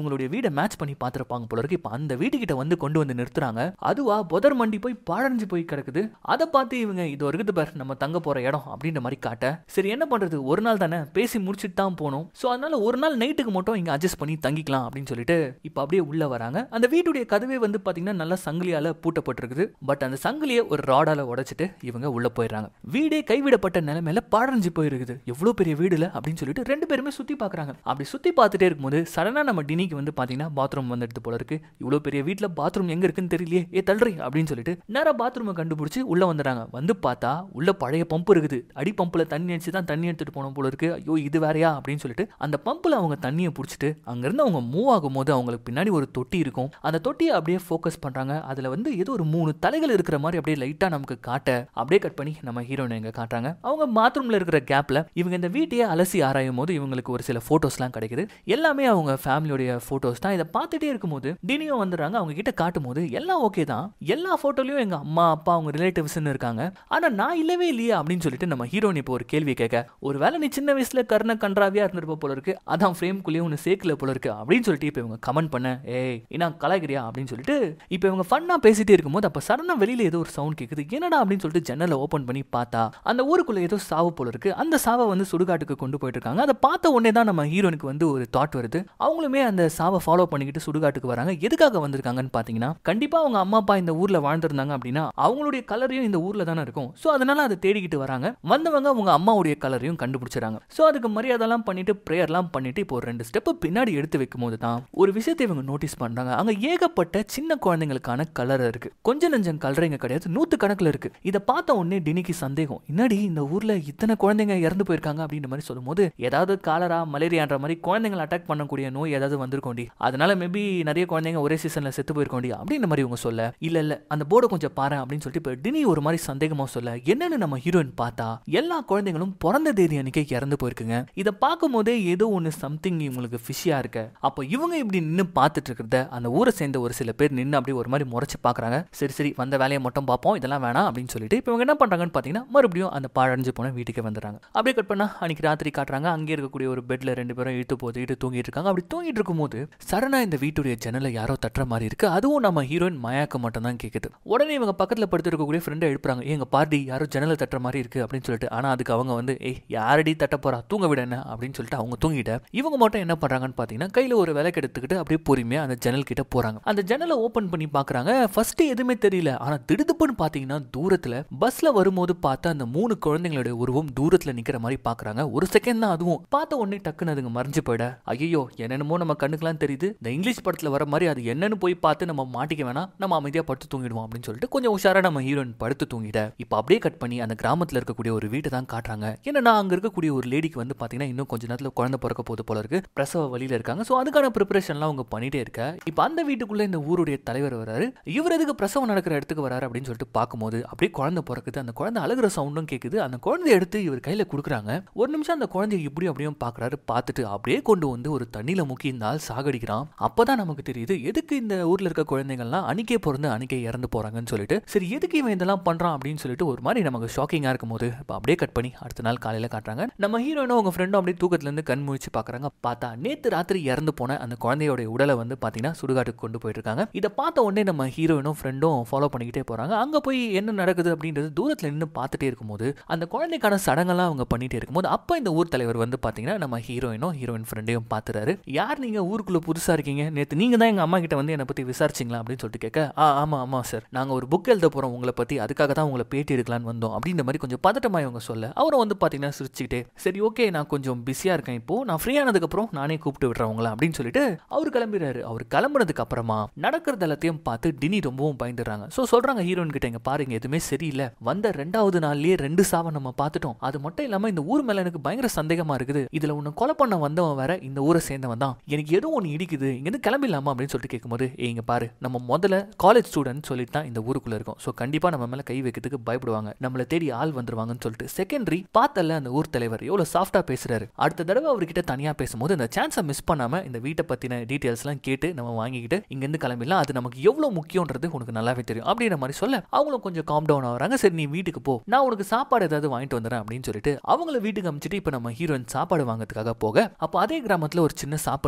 Speaker 1: இவங்களுடைய வீடை மேட்ச் பண்ணி பார்த்துருப்பாங்க போல இருக்கு. இப்போ அந்த வீட்டுக்கிட்ட வந்து கொண்டு வந்து நிறுத்துறாங்க. அதுவா புதர் மண்டி போய் பாழஞ்சு போய் கிடக்குது. அதை பார்த்து இவங்க இது இருக்குது பார் நம்ம தங்க போற இடம் அப்படின்ற மாதிரி காட்ட, சரி என்ன பண்றது, ஒரு நாள் தானே பேசி முடிச்சுட்டு தான் போனோம், ஸோ அதனால ஒரு நாள் நைட்டுக்கு மட்டும் இங்க அட்ஜஸ்ட் பண்ணி தங்கிக்கலாம் அப்படின்னு சொல்லிட்டு இப்போ அப்படியே உள்ள வராங்க. அந்த வீட்டுடைய கதவே வந்து பாத்தீங்கன்னா நல்லா சங்கிலியால பூட்டப்பட்டிருக்குது. பட் அந்த சங்கிலியை ஒரு ராடால உடைச்சிட்டு இவங்க உள்ள போயிடுறாங்க. வீடே கைவிடப்பட்ட நிலைமையில பாழஞ்சு போயிருக்குது. எவ்வளவு பெரிய வீடுல அப்படின்னு சொல்லிட்டு ரெண்டு பேருமே சுத்தி பாக்குறாங்க. அப்படி சுத்தி பார்த்துட்டே இருக்கும்போது சடனா நம்ம டினிக்கு வந்து பாத்தீங்கன்னா பாத்ரூம் வந்து எடுத்து போல இருக்கு. இவ்வளவு பெரிய வீட்டுல பாத்ரூம் எங்க இருக்குன்னு தெரியலையே, ஏ தள்ளுறி அப்படின்னு சொல்லிட்டு நேரா பாத்ரூமை கண்டுபிடிச்சு உள்ள வந்துறாங்க. வந்து பார்த்தா உள்ள பழைய பம்பு இருக்குது. அடி பம்புல தண்ணி அடிச்சு தான் தண்ணி எடுத்துட்டு போன போல இருக்கு. ஐயோ இது வேறையா அப்படின்னு சொல்லிட்டு அந்த பம்புல அவங்க தண்ணியை பிடிச்சிட்டு அங்கிருந்து அவங்க மூவ் ஆகும் போது அவங்களுக்கு பின்னாடி ஒரு தொட்டி இருக்கும். அந்த தொட்டியை அப்படியே ஃபோக்கஸ் பண்றாங்க. அதுல வந்து ஏதோ ஒரு 3 தலைகள் இருக்கிற மாதிரி அப்படியே லைட்டா நமக்கு காட்ட அப்படியே கட் பண்ணி நம்ம ஹீரோயின் எங்க காட்டுறாங்க. அவங்க பாத்ரூம்ல இருக்கிற கேப்ல இவங்க இந்த வீட்டையே அலசி ஆராயும் போது இவங்களுக்கு ஒரு சில போட்டோஸ்லாம் கிடைக்குது. எல்லாமே அவங்க ஃபேமிலியோட போட்டோஸ் தான். இதை பார்த்துட்டே இருக்கும்போது டினியோ வந்துடுறாங்க. அவங்க கிட்ட காட்டும் போது எல்லாம் ஓகே தான், எல்லா போட்டோலயும் எங்க அம்மா அப்பா அவங்க ரிலேட்டிவ்ஸ்னு இருக்காங்க, ஆனா நான் இல்லவே இல்லையே அப்படின்னு சொல்லிட்டு நம்ம ஹீரோயின் இப்போ ஒரு கேள்வி கேட்க, ஒருவேளை நீ சின்ன வயசுல கர்ண கன்றாவியா இருந்திருப்ப போல இருக்கு, அதான் ஃப்ரேம்குள்ளேயே ஒன்னு சேர்க்கல போல இருக்கு அப்படின்னு சொல்லிட்டு இப்போ இவங்க கமெண்ட் பண்ண, ஏய் என்ன கலாய்கிறியா அப்படின்னு சொல்லிட்டு இப்போ இவங்க ஃபன்னா பேசிட்டே இருக்கும்போது அப்ப சடனா வெளியில ஏதோ ஒரு சவுண்ட் கேக்குது. என்னடா அப்படின்னு சொல்லிட்டு ஜன்னலை ஓபன் பண்ணி பார்த்தா அந்த ஊருக்குள்ள ஏதோ சாவு போல இருக்கு. அந்த சாவை வந்து சுடுகாட்டுக்கு கொண்டு போயிட்டு இருக்காங்க. அதை பார்த்த உடனே தான் நம்ம ஹீரோனுக்கு வந்து ஒரு தாட் வருது. அவங்களுமே அந்த சாவை ஃபாலோ பண்ணிக்கிட்டு சுடுகாட்டுக்கு வராங்க. எதுக்காக வந்திருக்காங்கன்னு பாத்தீங்கன்னா, கண்டிப்பா அவங்க அம்மா அப்பா இந்த ஊர்ல வாழ்ந்திருந்தாங்க அப்படின்னா அவங்களுடைய கலரையும் இந்த ஊர்ல தானே இருக்கும். சோ அதனால அதை தேடிக்கிட்டு வராங்க. வந்தவங்க அவங்க அம்மாவுடைய கலரையும் கண்டுபிடிச்சாங்க. சோ அதுக்கு மரியாதைலாம் பண்ணிட்டு பிரேயர்லாம் பண்ணிட்டு இப்போ ஒரு 2 ஸ்டெப் பின்னாடி எடுத்து வைக்கும் போது தான் ஒரு விஷயத்தை இவங்க நோட்டீஸ் பண்றாங்க. அங்க ஏகப்பட்ட சின்ன குழந்தைங்களுக்கான கலர் இருக்கு. கொஞ்சம் நெஞ்சம் கலரைங்க கிடையாது, 100 கணக்குல இருக்கு. இதை பார்த்த உடனே டினிக்கு சந்தேகம், என்னடி இந்த ஊர்ல இத்தனை குழந்தைங்க இறந்து போயிருக்காங்க அப்படின்ற மாதிரி சொல்லும்போது, ஏதாவது காலரா மலேரியான்ற மாதிரி குழந்தைங்களை அட்டாக் பண்ணக்கூடிய நோய் ஏதாவது வந்திருக்கோண்டி, அதனால மேபி நிறைய குழந்தைங்க ஒரே சீசன்ல செத்து போயிருக்கோண்டி அப்படின்ற மாதிரி இவங்க சொல்ல, இல்ல அந்த போர்டை கொஞ்சம் பாரு அப்படின்னு சொல்லிட்டு இப்போ டினி ஒரு மாதிரி சந்தேகமா சொல்ல, என்னன்னு நம்ம ஹீரோயின் பார்த்தா எல்லா குழந்தைகளும் பிறந்த தேதி அன்னைக்கு இறந்து போயிருக்குங்க. இதை பார்க்கும் போதே ஏதோ ஒன்னு சம்திங் இவங்களுக்கு ஃபிஷியா இருக்கு. அப்போ இவங்க இப்படி நின்று பார்த்துட்டு இருக்கிறத அந்த ஊரை சேர்ந்த ஒரு சில பேர் நின்று அப்படி ஒரு மாதிரி முறைச்சு பாக்குறாங்க. சரி சரி வந்த வேலையை மட்டும் பார்ப்போம், இதெல்லாம் வேணாம் அப்படின்னு சொல்லிட்டு இப்போ இவங்க என்ன பண்றாங்கன்னு பாத்தீங்கன்னா மறுபடியும் அந்த பாழஞ்சு போன வீட்டுக்கு வந்துடுறாங்க. அப்படியே கட் பண்ணா அன்னைக்கு ராத்திரி காட்டுறாங்க. அங்கே இருக்கக்கூடிய ஒரு பெட்ல 2 பேரும் இழுத்து போட்டு தூங்கிட்டு இருக்காங்க. அப்படி தூங்கிட்டு இருக்கும் போது சடனா இந்த வீட்டுடைய ஜன்னலை யாரோ தட்டுற மாதிரி இருக்கு. அதுவும் நம்ம ஹீரோயின் மயாக்க மட்டும் தான் கேக்குது. உடனே இவங்க பக்கத்துல படுத்து இருக்கக்கூடிய ஃப்ரெண்டை எழுப்புறாங்க. எங்க பார்ட்டி யாரோ ஜன்னலை தட்டுற மாதிரி இருக்கு அப்படின்னு சொல்லிட்டு. ஆனா அதுக்கு அவங்க வந்து ஏய் யாரடி தட்ட போறா, தூங்க விட என்ன அப்படின்னு சொல்லிட்டு அவங்க தூங்கிட்ட. இவங்க மட்டும் என்ன பண்றாங்கன்னு பாத்தீங்கன்னா கையில ஒரு விளக்கு எடுத்துக்கிட்டு அப்படியே பொறுமையா அந்த ஜன்னல் கிட்ட போறாங்க. அந்த ஜன்னலை ஓபன் பண்ணி பாக்குறாங்க. ஃபர்ஸ்ட் எதுவுமே தெரியல. ஆனா திடுதுப்புன்னு பாத்தீங்கன்னா தூரத்துல பஸ்ல வரும்போது பார்த்தா அந்த 3 குழந்தைங்களுடைய உருவம் தூரத்துல நிக்கிற மாதிரி பாக்குறாங்க. ஒரு செகண்ட் தான், அதுவும் பார்த்த உடனே டக்குன்னு அதுங்க மறைஞ்சு போயிட, ஐயோ என்னென்னமோ நம்ம கண்ணுக்கெல்லாம் தெரியுது, இந்த இங்கிலீஷ் படத்துல வர மாதிரி அது என்னன்னு போய் பார்த்து நம்ம மாட்டிக்க வேணாம், நம்ம அமைதியா படுத்து தூங்கிடுவோம் அப்படின்னு சொல்லிட்டு கொஞ்சம் உஷாரா நம்ம ஹீரோயின் படுத்து தூங்கிட. இப்ப அப்படியே கட் பண்ணி அந்த கிராமத்துல இருக்கக்கூடிய ஒரு வீட்டை தான் காட்டுறாங்க. என்னன்னா அங்க இருக்கக்கூடிய ஒரு லேடிக்கு வந்து பாத்தீங்கன்னா இன்னும் கொஞ்ச நேரத்துல குழந்தை பிறக்க போது போல இருக்கு. பிரசவ வழியில இருக்காங்க. சோ அதுக்கான ப்ரிப்பரேஷன்லாம் அவங்க பண்ணிட்டே இருக்க, இப்ப அந்த வீட்டுக்குள்ள இந்த ஊருடைய தலைவர் வராரு. இவர் எதுக்கு பிரசவம் நடக்கிற இடத்துக்கு வராரு அப்படின்னு சொல்லிட்டு பார்க்கும்போது அப்படியே குழந்தை பிறக்குது. அந்த குழந்தை அழுகிற சவுண்டும் கேக்குது. அந்த குழந்தைய எடுத்து இவர் கையில கொடுக்குறாங்க. ஒரு நிமிஷம் அந்த குழந்தைய இப்படி அப்படியும் பாக்குறாரு. பார்த்துட்டு அப்படியே கொண்டு வந்து ஒரு தண்ணியில முக்கி இந்த ஆள் சாகடிக்கிறான். அப்பதான் நமக்கு தெரியுது எதுக்கு இந்த ஊர்ல இருக்க குழந்தைகள்லாம் அன்னைக்கே பிறந்து அன்னைக்கே இறந்து போறாங்கன்னு சொல்லிட்டு. சரி எதுக்கு இவன் இதெல்லாம் பண்றான் அப்படின்னு சொல்லிட்டு ஒரு மாதிரி நமக்கு ஷாக்கிங்கா இருக்கும் போது இப்ப அப்படியே கட் பண்ணி அடுத்த நாள் காலையில காட்டுறாங்க. நம்ம ஹீரோயினும் அவங்க ஃப்ரெண்டும் அப்படியே தூக்கத்துல இருந்து கண் முழிச்சு பாக்குறாங்க. பார்த்தா நேத்து ராத்திரி இறந்து போன அந்த குழந்தையோட உடலை வந்து பாத்தீங்கன்னா சுடுகாட்டுக்கு கொண்டு போயிட்டு இருக்காங்க. இதை பார்த்த உடனே நம்ம ஹீரோயினும் ஃப்ரெண்டும் ஃபாலோ பண்ணிக்கிட்டே போறாங்க. அங்க போய் என்ன நடக்குது அப்படின்றது தூரத்துல நின்று பார்த்துட்டே இருக்கும்போது அந்த குழந்தைக்கான சடங்கெல்லாம் அவங்க பண்ணிட்டே இருக்கும்போது அப்ப இந்த ஊர் தலைவர் வந்து பாத்தீங்கன்னா நம்ம ஹீரோயின் ஃப்ரெண்டையும் பாத்துறாரு. யார் நீங்க ஊருக்குள்ள புதுசா இருக்கீங்க, நேத்து நீங்க தான் எங்க அம்மா கிட்ட வந்து என்னை பத்தி விசாரிச்சிங்களா அப்படின்னு சொல்லிட்டு கேட்க, ஆமா சார், நாங்க ஒரு புக் எழுத போறோம் உங்களை பத்தி, அதுக்காக தான் உங்களை பேட்டி எடுக்கலான்னு வந்தோம் அப்படின்ற மாதிரி கொஞ்சம் பதட்டமா இவங்க சொல்ல, அவரை வந்து பாத்தீங்கன்னா சிரிச்சுக்கிட்டே, சரி ஓகே நான் கொஞ்சம் பிஸியா இருக்கேன், இப்போ நான் ஃப்ரீ ஆனதுக்கு அப்புறம் நானே கூப்பிட்டு விடுறேன் உங்களை அப்படின்னு சொல்லிட்டு அவர் கிளம்பிடுறாரு. அவர் கிளம்புனதுக்கு அப்புறமா நடக்கிறது எல்லாத்தையும் பார்த்து டினி ரொம்பவும் பயந்துடுறாங்க. சோ சொல்றாங்க ஹீரோயின் கிட்ட, இங்க பாருங்க எதுவுமே சரியில்லை, வந்த 2வது நாள்லயே 2 சாவை நம்ம பார்த்துட்டோம், அது மட்டும் இல்லாம இந்த ஊர் மேல எனக்கு பயங்கர சந்தேகமா இருக்குது, இதுல உன்னை கொலை பண்ண வந்தவன் வேற இந்த ஊரை சேர்ந்தவன் தான், எனக்கு ஏதோ ஒன்று இடிக்குது, இங்கிருந்து கிளம்பிடலாமா அப்படின்னு சொல்லிட்டு கேட்கும்போது, இங்க பாரு நம்ம முதல்ல காலேஜ் ஸ்டூடெண்ட் சொல்லிட்டு தான் இந்த ஊருக்குள்ள இருக்கும், சோ கண்டிப்பா நம்ம மேல கை வைக்கிறதுக்கு பயப்படுவாங்க, நம்மளை தேடி ஆள் வந்துருவாங்கன்னு சொல்லிட்டு செகண்டரி பார்த்தல அந்த ஊர் தலைவர் எவ்வளவு சாஃப்டா பேசுறாரு. அடுத்த தடவை அவர்கிட்ட தனியா பேசும்போது இந்த சான்ஸை மிஸ் பண்ணாம இந்த வீட்டை பத்தின டீடைல்ஸ் எல்லாம் கேட்டு நம்ம வாங்கிக்கிட்டு இங்க இருந்து கிளம்பிடலாம், அது நமக்கு எவ்வளவு முக்கியம்ன்றது உனக்கு நல்லாவே தெரியும் அப்படின்ற மாதிரி சொல்ல அவங்களும் கொஞ்சம் காம் டவுன் ஆகுறாங்க. சரி நீ வீட்டுக்கு போ, நான் உனக்கு சாப்பாடு ஏதாவது வாங்கிட்டு வந்துறேன் அப்படின்னு சொல்லிட்டு அவங்கள வீட்டுக்கு அனுப்பிச்சிட்டு இப்ப நம்ம ஹீரோயின் சாப்பாடு வாங்கறதுக்காக போக, அப்ப அதே கிராமத்துல ஒரு சின்ன சாப்பிடுற கடை இருக்கு.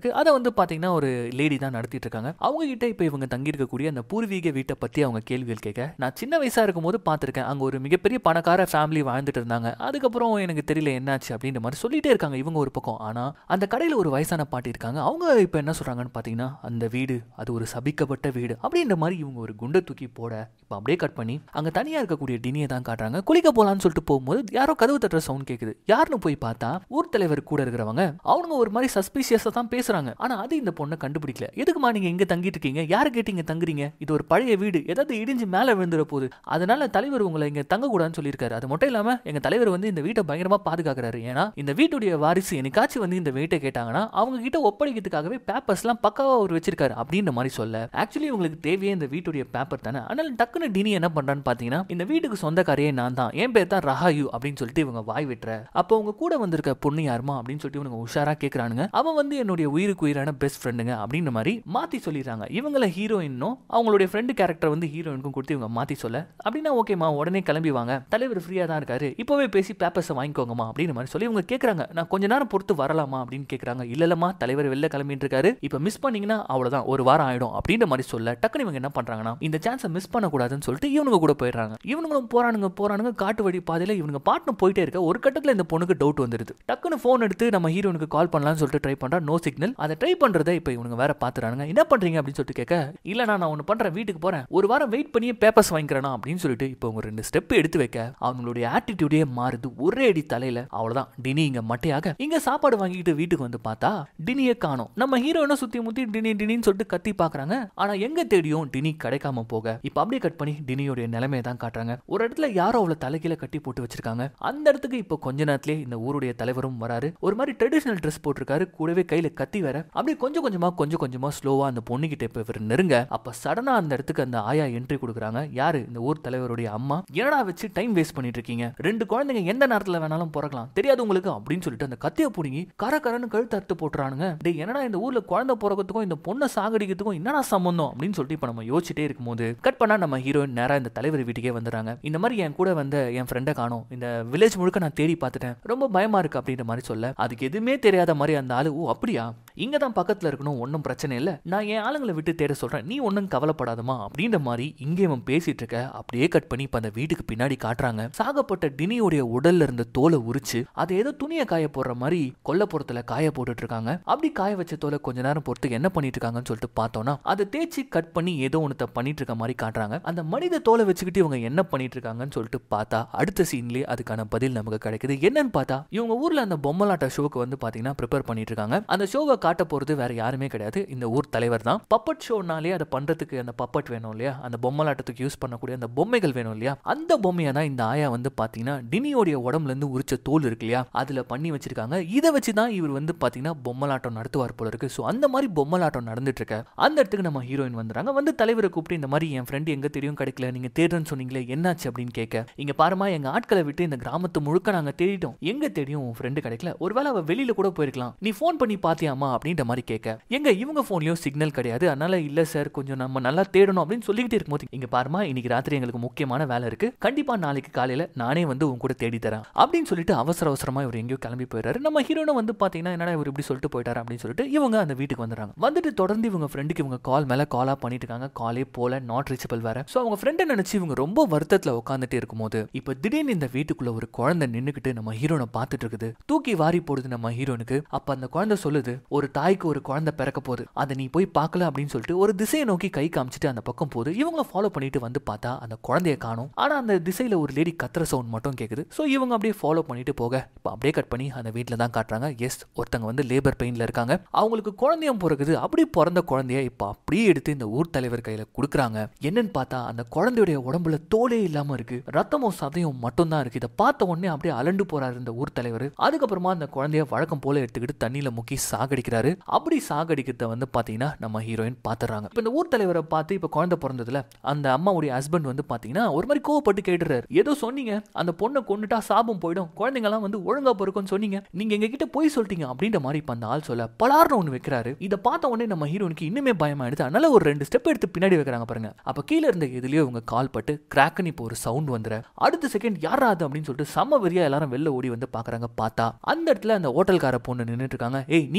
Speaker 1: இருக்கு. அதை வந்து பாத்தீங்கன்னா ஒரு லேடி தான் நடத்திட்டு இருக்காங்க. அவங்க கிட்ட இப்ப இவங்க தங்கி இருக்கக்கூடிய அந்த பூர்வீக வீட்டை பத்தி அவங்க கேள்விகள் கேட்க, நான் சின்ன வயசா இருக்கும் போது பாத்திருக்கேன், அங்க ஒரு மிகப்பெரிய பணக்கார ஃபேமிலி வாழ்ந்துட்டு இருந்தாங்க, அதுக்கப்புறம் எனக்கு தெரியல என்னாச்சு அப்படின்ற மாதிரி சொல்லிட்டே இருக்காங்க இவங்க ஒரு பக்கம். ஆனா அந்த கடையில ஒரு வயசான பாட்டி இருக்காங்க. அவங்க இப்ப என்ன சொல்றாங்கன்னு பாத்தீங்கன்னா, அந்த வீடு அது ஒரு சபிக்கப்பட்ட வீடு அப்படின்ற மாதிரி இவங்க ஒரு குண்டை தூக்கி போட, இப்ப அப்படியே கட் பண்ணி அங்க தனியா இருக்கக்கூடிய டினியை தான் காட்டுறாங்க. குளிக்க போலான்னு சொல்லிட்டு போகும்போது யாரோ கதவு தட்டுற சவுண்ட் கேக்குது. யாருன்னு போய் பார்த்தா ஊர் தலைவர் கூட இருக்கிறவங்க. அவங்க ஒரு மாதிரி சஸ்பீஷியஸா தான் பேசுறாங்க. ஆனா அது இந்த பொண்ணை கண்டுபிடிக்கல. எதுக்குமா நீங்க இங்க தங்கிட்டு இருக்கீங்க, யாரு கேட்டு இங்க தங்குறீங்க, இது ஒரு பழைய வீடு, ஏதாவது இடிஞ்சு மேல விழுந்துற போகுது, அதனால தலைவர் உங்களை இங்க தங்க கூடாதுன்னு சொல்லியிருக்காரு. அது மட்டும் இல்லாம எங்க தலைவர் வந்து இந்த வீட்டை பயங்கரமா பாதுகாக்கிறாரு. ஏன்னா இந்த வீட்டுடைய வாரிசு என்னைக்காச்சும் வந்து இந்த வீட்டை கேட்டாங்கன்னா அவங்க கிட்ட ஒப்படைக்கிறதுக்காகவே பேப்பர்ஸ் எல்லாம் பக்காவா அவர் வச்சிருக்காரு அப்படின்ற மாதிரி சொல்ல, ஆக்சுவலி உங்களுக்கு தேவையே இந்த வீட்டுடைய பேப்பர் தானே. அதனால டக்குன்னு டினி என்ன பண்றான்னு பாத்தீங்கன்னா, இந்த வீட்டுக்கு சொந்தக்காரையே நான் தான், என் பேர் தான் ரஹாயு அப்படின்னு சொல்லிட்டு இவங்க வாய் விட்டுற. அப்போ உங்க கூட வந்திருக்க பொண்ணு யாருமா அப்படின்னு சொல்லிட்டு இவங்க உஷாரா கேட்கறானுங்க. அவன் வந்து என்னுடைய உயிருக்கு உயிரான பெஸ்ட் ஃப்ரெண்டுங்க அப்படின்ற மாதிரி மாத்தி சொல்லிடுறாங்க. இவங்கள ஹீரோயினும் அவங்களுடைய ஃப்ரெண்டு கேரக்டர் வந்து ஹீரோயினுக்கும் கொடுத்து இவங்க மாத்தி சொல்ல, அப்படின்னா ஓகேமா உடனே கிளம்பி வாங்க, தலைவர் ஃப்ரீயா தான் இருக்காரு, இப்பவே பேசி பேப்பர்ஸ் வாங்கிக்கோங்கம்மா அப்படின்னு மாதிரி சொல்லி இவங்க கேட்கறாங்க. நான் கொஞ்ச நேரம் பொறுத்து வரலாமா அப்படின்னு கேட்கறாங்க. இல்லலமா தலைவர் வெளில கிளம்பிட்டு இருக்காரு, இப்ப மிஸ் பண்ணீங்கன்னா அவ்வளவுதான், ஒரு வாரம் ஆயிடும் அப்படின்ற மாதிரி சொல்ல, டக்குனு இவங்க என்ன பண்றாங்கன்னா இந்த சான்ஸை மிஸ் பண்ண கூடாதுன்னு சொல்லிட்டு இவனுங்க கூட போயிடுறாங்க. இவனுங்களும் போறானுங்க காட்டு வழி பாதையில இவனுங்க பாட்டுன்னு போயிட்டே இருக்க. ஒரு கட்டத்துல இந்த பொண்ணுக்கு டவுட் வந்துருது. டக்குனு போன் எடுத்து நம்ம ஹீரோனுக்கு கால் பண்ணலாம்னு சொல்லிட்டு ட்ரை பண்றா, நோ சிக்னல். அதை ட்ரை பண்றதை இப்ப இவனுங்க வேற பாத்துறானுங்க. என்ன பண்றீங்க அப்படின்னு சொல்லிட்டு கேட்க, இல்ல நான் ஒன்னு பண்றேன், வீட்டுக்கு போறேன், ஒரு வாரம் வெயிட் பண்ணியே பேப்பர்ஸ் வாங்கிக்கிறேனா அப்படின்னு சொல்லிட்டு இப்போ அவங்க 2 ஸ்டெப் எடுத்து வைக்க அவங்களுடைய ஆட்டிடியூடே மாறுது. ஒரே அடி தலையில. அவ்வளவுதான், டினி இங்க மட்டையாக. இங்க சாப்பாடு வாங்கிட்டு வீட்டுக்கு வந்து பார்த்தா டினியை காணோம். நம்ம ஹீரோயினை சுத்தி முத்தி டினி டினின்னு சொல்லிட்டு கத்தி பாக்குறாங்க. ஆனா எங்க தேடியும் டினி கிடைக்காம போக, இப்ப அப்படியே கட் பண்ணி டினியோட நிலைமையை தான் காட்டுறாங்க. ஒரு இடத்துல யாரோ அவளை தலைக்கீழ கட்டி போட்டு வச்சிருக்காங்க. அந்த இடத்துக்கு இப்போ கொஞ்ச நேரத்திலே இந்த ஊருடைய தலைவரும் வராரு. ஒரு மாதிரி ட்ரெடிஷனல் ட்ரெஸ் போட்டிருக்காரு, கூடவே கையில கத்தி வேற. அப்படியே கொஞ்சம் கொஞ்சமா ஸ்லோவா அந்த பொண்ணு கிட்ட இப்ப இவர் நெருங்க, அப்ப சடனா அந்த இடத்துக்கு அந்த ஆயா என்ட்ரி கொடுக்குறாங்க. யாரு? இந்த ஊர் தலைவருடைய அம்மா. என்னடா வச்சு டைம் வேஸ்ட் பண்ணிட்டு இருக்கீங்க, 2 குழந்தைங்க எந்த நேரத்துல வேணாலும் பிறக்கலாம், தெரியாது உங்களுக்கு அப்படின்னு சொல்லிட்டு அந்த கத்தியை புடுங்கி கரன்னு கழுத்து அறுத்து போட்டுறானுங்க. டேய் என்னடா இந்த ஊர்ல குழந்தை பிறக்கிறதுக்கும் இந்த பொண்ணை சாகடிக்கிறதுக்கும் என்னடா சம்பந்தம் அப்படின்னு சொல்லிட்டு இப்ப நம்ம யோசிச்சுட்டே இருக்கும்போது கட் பண்ணா நம்ம ஹீரோயின் நேரா இந்த தலைவர் வீட்டுக்கே வந்துடுறாங்க. இந்த மாதிரி என் கூட வந்த என் ஃப்ரெண்டை காணோம், இந்த வில்லேஜ் முழுக்க நான் தேடி பார்த்துட்டேன், ரொம்ப பயமா இருக்கு அப்படின்ற மாதிரி சொல்ல, அதுக்கு எதுவுமே தெரியாத மாதிரி அந்த ஆளு, ஓ அப்படியா, இங்க தான் பக்கத்துல இருக்கணும், ஒன்னும் பிரச்சனை இல்ல, நான் என் ஆளுங்களை விட்டு தேட சொல்றேன், நீ ஒன்னும் கவலைப்படாதமா அப்படின்ற மாதிரி இங்கே இவன் பேசிட்டு இருக்க. அப்படியே கட் பண்ணி இப்ப அந்த வீட்டுக்கு பின்னாடி காட்டுறாங்க. சாகப்பட்ட டினியோடைய உடல்ல இருந்த தோலை உரிச்சு அதை ஏதோ துணியை காய போடுற மாதிரி கொல்லப்புறத்துல காய போட்டுட்டு இருக்காங்க. அப்படி காய வச்ச தோலை கொஞ்ச நேரம் பொறுத்து என்ன பண்ணிட்டு இருக்காங்கன்னு சொல்லிட்டு பார்த்தோம்னா, அதை தேய்ச்சி கட் பண்ணி ஏதோ ஒன்னு பண்ணிட்டு இருக்க மாதிரி காட்டுறாங்க. அந்த மனித தோலை வச்சுக்கிட்டு இவங்க என்ன பண்ணிட்டு இருக்காங்கன்னு சொல்லிட்டு பார்த்தா அடுத்த சீன்லயே அதுக்கான பதில் நமக்கு கிடைக்குது. என்னன்னு பார்த்தா இவங்க ஊர்ல அந்த பொம்மலாட்ட ஷோக்கு வந்து பாத்தீங்கன்னா ப்ரிப்பேர் பண்ணிட்டு இருக்காங்க. அந்த ஷோவை காட்ட போறது வேற யாருமே கிடையாது, இந்த ஊர் தலைவர் தான். பப்பட் ஷோனாலே அதை பண்றதுக்கு அந்த பப்பட் வேணும் இல்லையா, அந்த பொம்மலாட்டத்துக்கு யூஸ் பண்ணக்கூடிய அந்த பொம்மைகள் வேணும் இல்லையா, அந்த பொம்மையை தான் இந்த ஆயா வந்து பாத்தீங்கன்னா டினியோடைய உடம்புல இருந்து உரிச்ச தோல் இருக்கு இல்லையா, அதுல பண்ணி வச்சிருக்காங்க. இதை வச்சுதான் இவர் வந்து பாத்தீங்கன்னா பொம்மலாட்டம் நடத்துவார் போல இருக்கு. சோ அந்த மாதிரி பொம்மலாட்டம் நடந்துட்டு இருக்க அந்த இடத்துக்கு நம்ம ஹீரோயின் வந்துறாங்க. வந்து தலைவரை கூப்பிட்டு இந்த மாதிரி என் ஃப்ரெண்ட் எங்க தெரியும் கிடைக்கல, நீங்க தேடுறேன்னு சொன்னீங்களே என்னாச்சு அப்படின்னு கேட்க, இங்க பாருமா எங்க ஆட்களை விட்டு இந்த கிராமத்து முழுக்க நாங்க தேடிட்டோம், எங்க தேடியும் உன் ஃப்ரெண்டு கிடைக்கல, ஒருவேளை அவ வெளியில கூட போயிருக்கலாம், நீ போன் பண்ணி பாத்தியாமா அப்படின்ற மாதிரி கேட்க, எங்க இவங்க போன்லயும் சிக்னல் கிடையாது, அதனால இல்ல சார் கொஞ்சம் நம்ம நல்லா தேடணும் அப்படின்னு சொல்லிக்கிட்டே இருக்கும்போது, இங்க பாருமா இன்னைக்கு ராத்திரி எங்களுக்கு முக்கியமான வேலை இருக்கு, கண்டிப்பா நாளைக்கு காலையில நானே வந்து உன் கூட தேடி தரேன் அப்படின்னு சொல்லிட்டு அவசரமா இவர் எங்கேயோ கிளம்பி போயிடுறாரு. நம்ம ஹீரோனும் வந்து பாத்தீங்கன்னா என்னடா இவர் இப்படி சொல்லிட்டு போயிட்டாரு அப்படின்னு சொல்லிட்டு இவங்க அந்த வீட்டுக்கு வந்துறாங்க. வந்துட்டு தொடர்ந்து இவங்க ஃப்ரெண்டுக்கு இவங்க கால் மேல காலா பண்ணிட்டு இருக்காங்க. காலே போல நாட் ரீச்சபிள் வேற. சோ அவங்க ஃப்ரெண்டை நினைச்சு இவங்க ரொம்ப வருத்தத்துல உட்காந்துட்டே இருக்கும்போது இப்ப திடீர்னு இந்த வீட்டுக்குள்ள ஒரு குழந்தை நின்னுக்கிட்டு நம்ம ஹீரோனை பார்த்துட்டு இருக்குது. தூக்கி வாரி போடுது நம்ம ஹீரோனுக்கு. அப்ப அந்த குழந்தை சொல்லுது, ஒரு தாய்க்கு ஒரு குழந்தை பிறக்க போகுது, அதை நீ போய் பார்க்கல அப்படின்னு சொல்லிட்டு ஒரு திசையை நோக்கி கை காமிச்சிட்டு அந்த பக்கம் போகுது. இவங்க ஃபாலோ பண்ணிட்டு வந்து பார்த்தா அந்த குழந்தைய காணோம். ஆனா அந்த திசையில ஒரு லேடி கத்துற சவுண்ட் மட்டும் கேக்குது. சோ இவங்க அப்படியே ஃபாலோ பண்ணிட்டு போக இப்ப அப்படியே கட் பண்ணி அந்த வீட்டுல தான் காட்டுறாங்க. எஸ், ஒருத்தங்க வந்து லேபர் பெயின்ல இருக்காங்க, அவங்களுக்கு குழந்தையும் பிறகுது. அப்படி பிறந்த குழந்தைய இப்ப அப்படியே எடுத்து இந்த ஊர் தலைவர் கையில கொடுக்குறாங்க. என்னன்னு பார்த்தா அந்த குழந்தையுடைய உடம்புல தோலே இல்லாம இருக்கு, ரத்தமும் சதையும் மட்டும் தான் இருக்கு. இதை பார்த்த உடனே அப்படியே அலண்டு போறாரு இந்த ஊர் தலைவர். அதுக்கப்புறமா அந்த குழந்தைய வழக்கம் போல எடுத்துக்கிட்டு தண்ணியில முக்கி சாகடிக்கிறாரு. அப்படி சாகடிக்கிறத வந்து பாத்தீங்கன்னா நம்ம ஹீரோயின் பாத்துறாங்க. இப்ப இந்த ஊர் தலைவரை பார்த்து இப்ப குழந்தை பிறந்ததுல அந்த அம்மாவுடைய ஹஸ்பண்ட் வந்து பாத்தீங்கன்னா ஒரு மாதிரி கோவப்பட்டு கேட்டுறாரு, ஏதோ சொன்னீங்க அந்த பொண்ணை கொண்டுட்டா சாபம் போயிடும், குழந்தைங்க எல்லாம் வந்து ஒழுங்கா பிறக்கும்னு சொன்னீங்க, நீங்க எங்க கிட்ட போய் சொல்லிட்டீங்க அப்படின்ற மாதிரி இப்ப அந்த ஆள் சொல்ல பலார்னு ஒண்ணு வைக்கிறாரு. இதை பார்த்த உடனே நம்ம ஹீரோனுக்கு இன்னுமே பயமாயிடுது. அதனால ஒரு 2 ஸ்டெப் எடுத்து பின்னாடி வைக்கிறாங்க பாருங்க. அப்ப கீழே இருந்த எதுலயோ இவங்க கால் பட்டு கிராக்னு இப்போ ஒரு சவுண்ட் வந்துற அடுத்த செகண்ட் யாராது அப்படின்னு சொல்லிட்டு சம வெறியா எல்லாரும் வெளில ஓடி வந்து பாக்குறாங்க. பார்த்தா அந்த இடத்துல அந்த ஹோட்டல்கார பொண்ணு நின்னுட்டு இருக்காங்க. ஏய் நீங்க என்ன பண்றீங்க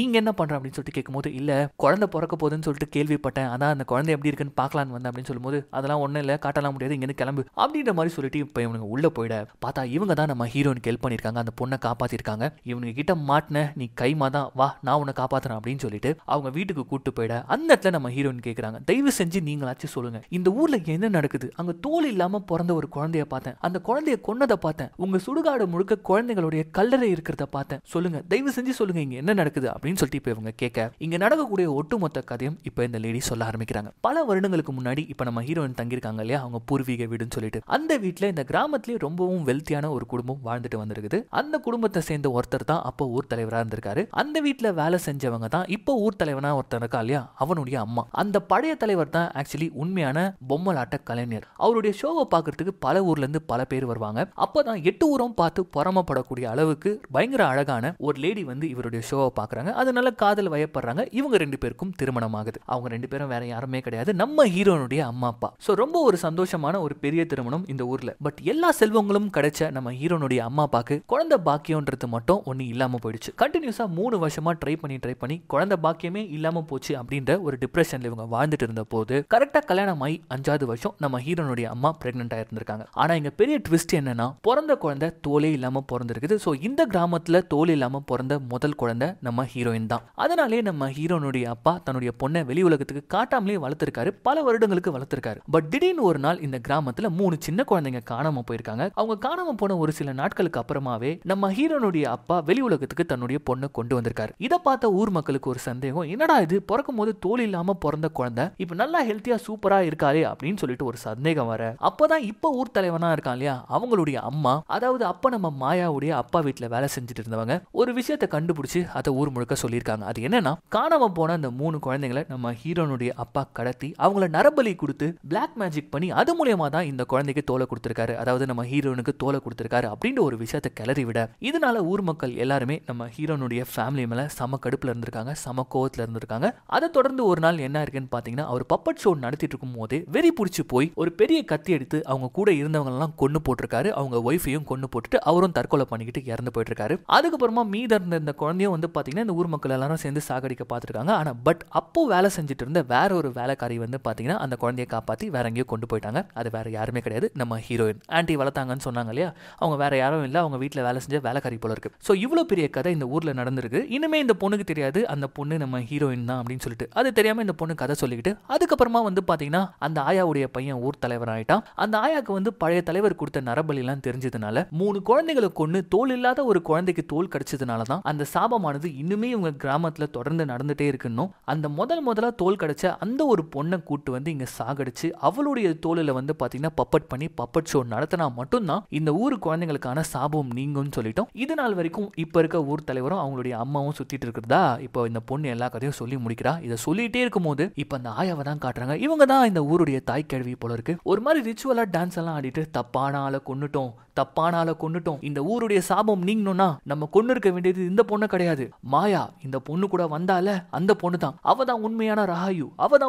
Speaker 1: பண்ற அப்படின்னு சொல்லிட்டு கேட்கும்போது, இல்ல குழந்தை பிறக்க போகுதுன்னு சொல்லிட்டு கேள்விப்பட்டேன், அதான் அந்த குழந்தை எப்படி இருக்குன்னு பார்க்கலான்னு வந்தேன் அப்படின்னு சொல்லும்போது, அதெல்லாம் ஒன்றும் இல்லை, காட்டலாம் முடியாது, இங்கேருந்து கிளம்பு அப்படின்ற மாதிரி சொல்லிட்டு இப்போ இவனுங்க உள்ள போயிட பார்த்தா இவங்க தான் நம்ம ஹீரோனுக்கு ஹெல்ப் பண்ணியிருக்காங்க, அந்த பொண்ணை காப்பாற்றிருக்காங்க. இவனுங்க கிட்ட மாட்டின நீ கைமா தான், வா நான் உன்னை காப்பாற்றுறேன் அப்படின்னு சொல்லிட்டு அவங்க வீட்டுக்கு கூட்டு போயிட அந்த இடத்துல நம்ம ஹீரோயின் கேட்குறாங்க, தயவு செஞ்சு நீங்களாச்சும் சொல்லுங்க, இந்த ஊர்ல என்ன நடக்குது? அங்க தோல் இல்லாம பிறந்த ஒரு குழந்தைய பார்த்தேன், அந்த குழந்தைய கொன்னதை பார்த்தேன், உங்க சுடுகாடு முழுக்க குழந்தைகளுடைய கல்லறை இருக்கிறத பார்த்தேன், சொல்லுங்க, தயவு செஞ்சு சொல்லுங்க, இங்க என்ன நடக்குது அப்படின்னு சொல்லிட்டு இப்போ இவங்க கேட்க இங்க நடக்கக்கூடிய ஒட்டுமொத்த கதையும் இப்போ இந்த லேடி சொல்ல ஆரம்பிக்கிறாங்க. பல வருடங்களுக்கு முன்னாடி இப்போ நம்ம ஹீரோயின் தங்கியிருக்காங்க இல்லையா, அவங்க பூர்வீக வீடுன்னு சொல்லிட்டு, அந்த வீட்டில் இந்த கிராமத்திலேயே ரொம்பவும் வெல்த்தியான ஒரு குடும்பம் வாழ்ந்துட்டு வந்திருக்குது. அந்த குடும்பத்தை சேர்ந்த ஒருத்தர் தான் அப்போ ஊர் தலைவராக இருந்திருக்காரு. அந்த வீட்டில் வேலை செஞ்சவங்க தான் இப்போ ஊர் தலைவனா ஒருத்தர் இருக்கா இல்லையா, அவனுடைய அம்மா. அந்த பழைய தலைவர் தான் ஆக்சுவலி உண்மையான பொம்மலாட்ட கலைஞர். அவருடைய ஷோவை பார்க்கறதுக்கு பல ஊர்ல இருந்து பல பேர் வருவாங்க. அப்பதான் 8 ஊரும் பார்த்து பொறாமப்படக்கூடிய அளவுக்கு பயங்கர அழகான ஒரு லேடி வந்து இவருடைய ஷோவை பார்க்கறாங்க. அதனால காதல் வயப்படுறாங்க. இவங்க 2 பேருக்கும் திருமணம் ஆகுது. அவங்க 2 பேரும் வேற யாருமே கிடையாது, நம்ம ஹீரோனுடைய அம்மா அப்பா. சோ ரொம்ப ஒரு சந்தோஷமான ஒரு பெரிய திருமணம் இந்த ஊர்ல. பட் எல்லா செல்வங்களும் கிடைச்ச நம்ம ஹீரோனுடைய அம்மா அப்பாக்கு குழந்தை பாக்கியம்ன்றது மட்டும் ஒண்ணு இல்லாம போயிடுச்சு. கண்டினியூஸா 3 வருஷமா ட்ரை பண்ணி குழந்தை பாக்கியமே இல்லாம போச்சு அப்படின்ற ஒரு டிப்ரெஷன்ல இவங்க வாழ்ந்துட்டு இருந்த போது கரெக்டா கல்யாணம் ஆகி 5வது வருஷம் நம்ம ஹீரோனுடைய அம்மா பிரெக்னென்ட் ஆயிருந்திருக்காங்க. ஆனா இங்க பெரிய ட்விஸ்ட் என்னன்னா, பிறந்த குழந்தை தோலே இல்லாம பிறந்திருக்குது. சோ இந்த கிராமத்துல தோல் இல்லாம பிறந்த முதல் குழந்தை நம்ம ஹீரோயின் தான். அதனாலே நம்ம ஹீரோனுடைய அப்பா தன்னுடைய பொண்ணை வெளி உலகத்துக்கு காட்டாமலே வளர்த்திருக்காரு, பல வருடங்களுக்கு வளர்த்திருக்காரு. பட் திடீர்னு ஒரு நாள் இந்த கிராமத்துல 3 சின்ன குழந்தைங்க காணாம போயிருக்காங்க. அவங்க காணாம போன ஒரு சில நாட்களுக்கு அப்புறமாவே நம்ம ஹீரோனுடைய அப்பா வெளி உலகத்துக்கு தன்னுடைய பொண்ணை கொண்டு வந்திருக்காரு. இதை பார்த்த ஊர் மக்களுக்கு ஒரு சந்தேகம், என்னடா இது பிறக்கும் போது தோல் இல்லாம பிறந்த குழந்தை இப்ப நல்லா ஹெல்த்தியா சூப்பரா இருக்காளே அப்படின்னு சொல்லிட்டு ஒரு சந்தேகம் வர, அப்பதான் இப்ப ஊர் தலைவனா இருக்கான் இல்லையா அவங்களுடைய அம்மா, அதாவது அப்ப நம்ம மாயாவுடைய அப்பா வீட்டுல வேலை செஞ்சுட்டு இருந்தவங்க ஒரு விஷயத்தை கண்டுபிடிச்சு அதை ஊர் முழுக்க சொல்லியிருக்காங்க. அது என்னன்னா, காணாம போன அந்த 3 குழந்தைங்களை நம்ம ஹீரோனுடைய அப்பா கடத்தி அவங்கள நரபலி கொடுத்து பிளாக் மேஜிக் பண்ணி அது மூலமா தான் இந்த குழந்தைக்கு தோலை கொடுத்திருக்காரு, அதாவது நம்ம ஹீரோனுக்கு தோலை கொடுத்திருக்காரு அப்படின்ற ஒரு விஷயத்தை கிளறி விட, இதனால ஊர் மக்கள் எல்லாருமே நம்ம ஹீரோனுடைய ஃபேமிலி மேல சம கடுப்புல இருந்திருக்காங்க, சம கோவத்துல இருந்திருக்காங்க. அதை தொடர்ந்து ஒரு நாள் என்ன இருக்குன்னு பாத்தீங்கன்னா, அவர் பப்பட் ஷோ நடத்திட்டு இருக்கும் போதே வெறி பிடிச்சு போய் ஒரு பெரிய கத்தி எடுத்து அவங்க கூட இருந்தவங்க எல்லாம் கொன்னு போட்டிருக்காரு. அவங்க ஒய்ஃபையும் கொன்னு போட்டுட்டு அவரும் தற்கொலை பண்ணிக்கிட்டு இறந்து போயிட்டு இருக்காரு. அதுக்கப்புறமா மீத இருந்த இந்த குழந்தையும் வந்து பாத்தீங்கன்னா இந்த ஊர் மக்கள் எல்லாரும் சேர்ந்து சாகடிக்க பார்த்துருக்காங்க. ஆனா பட் அப்போ வேலை செஞ்சுட்டு இருந்த வேற ஒரு வேலைக்காரி வந்து பாத்தீங்கன்னா அந்த குழந்தையை காப்பாத்தி வேற எங்கேயோ கொண்டு போயிட்டாங்க. அது வேற யாருமே கிடையாது, நம்ம ஹீரோயின். ஆன்டி வளர்த்தாங்கன்னு சொன்னாங்க இல்லையா, அவங்க வேற யாரும் இல்ல, அவங்க வீட்டுல வேலை செஞ்ச வேலைக்காரி போல இருக்கு. சோ இவ்வளவு பெரிய கதை இந்த ஊர்ல நடந்திருக்கு. இனிமே இந்த பொண்ணுக்கு தெரியாது அந்த பொண்ணு நம்ம ஹீரோயின் தான் அப்படின்னு சொல்லிட்டு, அது தெரியாம இந்த பொண்ணு கதை சொல்லிக்கிட்டு அதுக்கப்புறமா வந்து பாத்தீங்கன்னா அந்த ஆயாவுடைய பையன் ஊர் தலைவர் ஆயிட்டான். அந்த ஆயாக்கு வந்து பழைய தலைவர் கொடுத்த நரபலி எல்லாம் தெரிஞ்சதுனால 3 குழந்தைகளை கொண்டு தோல் இல்லாத ஒரு குழந்தைக்கு தோல் கிடைச்சதுனால தான் அந்த சாபமானது இன்னுமே இவங்க கிராமத்துல தொடர்ந்து நடந்துட்டே இருக்கணும். அந்த முதல்ல தோல் கிடைச்ச அந்த ஒரு பொண்ணை கூட்டு வந்து இங்க சாகடிச்சு அவளுடைய தோலில் வந்து பாத்தீங்கன்னா பப்பட் பண்ணி பப்பட் ஷோ நடத்தினா மட்டும்தான் இந்த ஊர் குழந்தைகளுக்கான சாபம் நீங்கும்னு சொல்லிட்டோம். இது நாள் வரைக்கும் இப்ப இருக்க ஊர் தலைவரும் அவங்களுடைய அம்மாவும் சுத்திட்டு இருக்கிறதா இப்போ இந்த பொண்ணு எல்லா கதையும் சொல்லி முடிக்கிறா. இதை சொல்லிட்டே இருக்கும் போது இப்ப அந்த ஆயாவை தான் காட்டுறாங்க. இவங்க தான் இந்த ஊருடைய தாய் கிழவி போல இருக்கு. ஒரு மாதிரி ரிச்சுவலா டான்ஸ் எல்லாம் ஆடிட்டு தப்பான ஆளை கொன்னுட்டோம், இந்த ஊருடைய சாபம் நீங்கணும்னா நம்ம கொண்டு இருக்க வேண்டியது இந்த பொண்ணு கிடையாது, மாயா. இந்த பொண்ணு கூட வந்தால அந்த பொண்ணு தான், அவதான் உண்மையான ரஹாயு,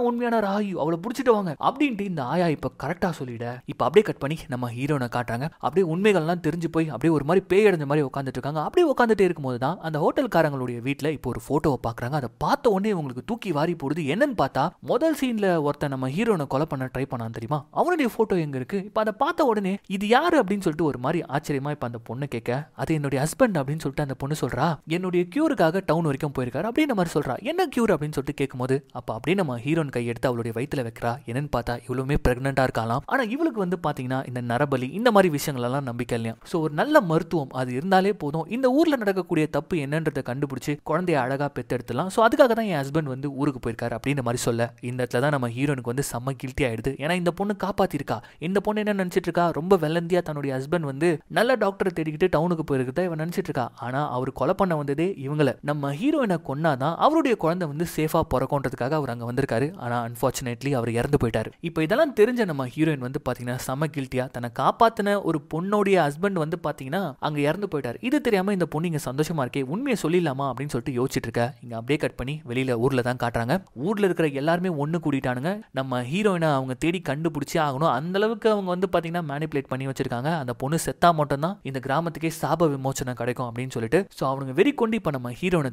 Speaker 1: அவளை புடிச்சிட்டு வாங்க அப்படின்ட்டு இந்த ஆயா இப்ப கரெக்டா சொல்லிட. இப்ப அப்படியே கட் பண்ணி நம்ம ஹீரோனை காட்டுறாங்க. அப்படியே உண்மைகள்லாம் தெரிஞ்சு போய் அப்படியே ஒரு மாதிரி பேய் அடைஞ்ச மாதிரி உட்காந்துட்டு இருக்காங்க. அப்படியே உட்காந்துட்டே இருக்கும்போது தான் அந்த ஹோட்டல்காரங்களுடைய வீட்டுல இப்போ ஒரு போட்டோவை பாக்குறாங்க. அதை பார்த்த உடனே உங்களுக்கு தூக்கி வாரி போடுது. என்னன்னு பார்த்தா முதல் சீன்ல ஒருத்தன் நம்ம ஹீரோனை கொலை பண்ண ட்ரை பண்ணான் தெரியுமா, அவனுடைய போட்டோ எங்க இருக்கு. இப்ப அதை பார்த்த உடனே இது யாரு அப்படின்னு சொல்லிட்டு ஒரு மாதிரி ஆச்சரியமா இப்ப அந்த பொண்ணு கேட்க, அது என்னுடைய ஹஸ்பண்ட் அப்படின்னு சொல்லிட்டு அந்த பொண்ணு சொல்றா. என்னுடைய கியூருக்காக டவுன் வரைக்கும் போயிருக்காரு அப்படின்னு மாதிரி சொல்றா. என்ன கியூர் அப்படின்னு சொல்லிட்டு கேட்கும்போது அப்ப அப்படியே நம்ம ஹீரோன் கை எடுத்து அவளுடைய வயித்துல வைக்கிறா. என்னன்னு பார்த்தா இவ்வளவுமே பிரெக்னெண்டா இருக்கலாம். ஆனா இவளுக்கு வந்து பாத்தீங்கன்னா இந்த நரபலி இந்த மாதிரி விஷயங்கள் எல்லாம் நம்பிக்கை இல்லையா. சோ ஒரு நல்ல மருத்துவம் அது இருந்தாலே போதும், இந்த ஊர்ல நடக்கக்கூடிய தப்பு என்னன்றதை கண்டுபிடிச்சு குழந்தைய அழகா பெத்தெடுத்துலாம். சோ அதுக்காக தான் என் ஹஸ்பண்ட் வந்து ஊருக்கு போயிருக்காரு அப்படின்னு மாதிரி சொல்ல, இந்த இடத்துல தான் நம்ம ஹீரோனுக்கு வந்து செம்ம கில்ட்டி ஆயிடுது. ஏன்னா இந்த பொண்ணு காப்பாத்திருக்கா. இந்த பொண்ணு என்ன நினைச்சிட்டு இருக்கா, ரொம்ப வெள்ளந்தியா தன்னுடைய ஹஸ்பண்ட் வந்து நல்ல டாக்டரை தேடிக்கிட்டு டவுனுக்கு போயிருக்கிறத இவன் நினைச்சிட்டு இருக்கா. ஆனா அவர் கொலை பண்ண வந்ததே இவங்கள. நம்ம ஹீரோயினை கொன்னாதான் அவருடைய குழந்தை வந்து சேஃபா பிறக்கும்ன்றதுக்காக அவர் அங்க வந்திருக்காரு. ஆனா அன்பார்ச்சுனேட்லி அவர் இறந்து போயிட்டாரு. இப்போ இதெல்லாம் தெரிஞ்ச நம்ம ஹீரோயின் வந்து பாத்தீங்கன்னா செம கில்ட்டியா தன்னை காப்பாத்தின ஒரு பொண்ணுடைய ஹஸ்பண்ட் வந்து பாத்தீங்கன்னா அங்க இறந்து போயிட்டாரு. இது தெரியாம இந்த பொண்ணு இங்க சந்தோஷமா இருக்கே, உண்மையை சொல்லிடலாமா அப்படின்னு சொல்லிட்டு யோசிச்சுட்டு இருக்க. இங்க அப்படியே கட் பண்ணி வெளியில ஊர்ல தான் காட்டுறாங்க. ஊர்ல இருக்கிற எல்லாருமே ஒண்ணு கூடிட்டானுங்க. நம்ம ஹீரோயினை அவங்க தேடி கண்டுபிடிச்சே ஆகணும். அந்த அளவுக்கு அவங்க வந்து பாத்தீங்கன்னா மேனிபுலேட் பண்ணி வச்சிருக்காங்க. அந்த பொண்ணு செத்தா மட்டும் தான் இந்த கிராமத்துக்கே சாப விமோசனம் கிடைக்கும் அப்படின்னு சொல்லிட்டு சோ அவங்க வெறி கொண்டு இப்ப நம்ம ஹீரோனை தேட ஆரம்பிக்கிறாங்க.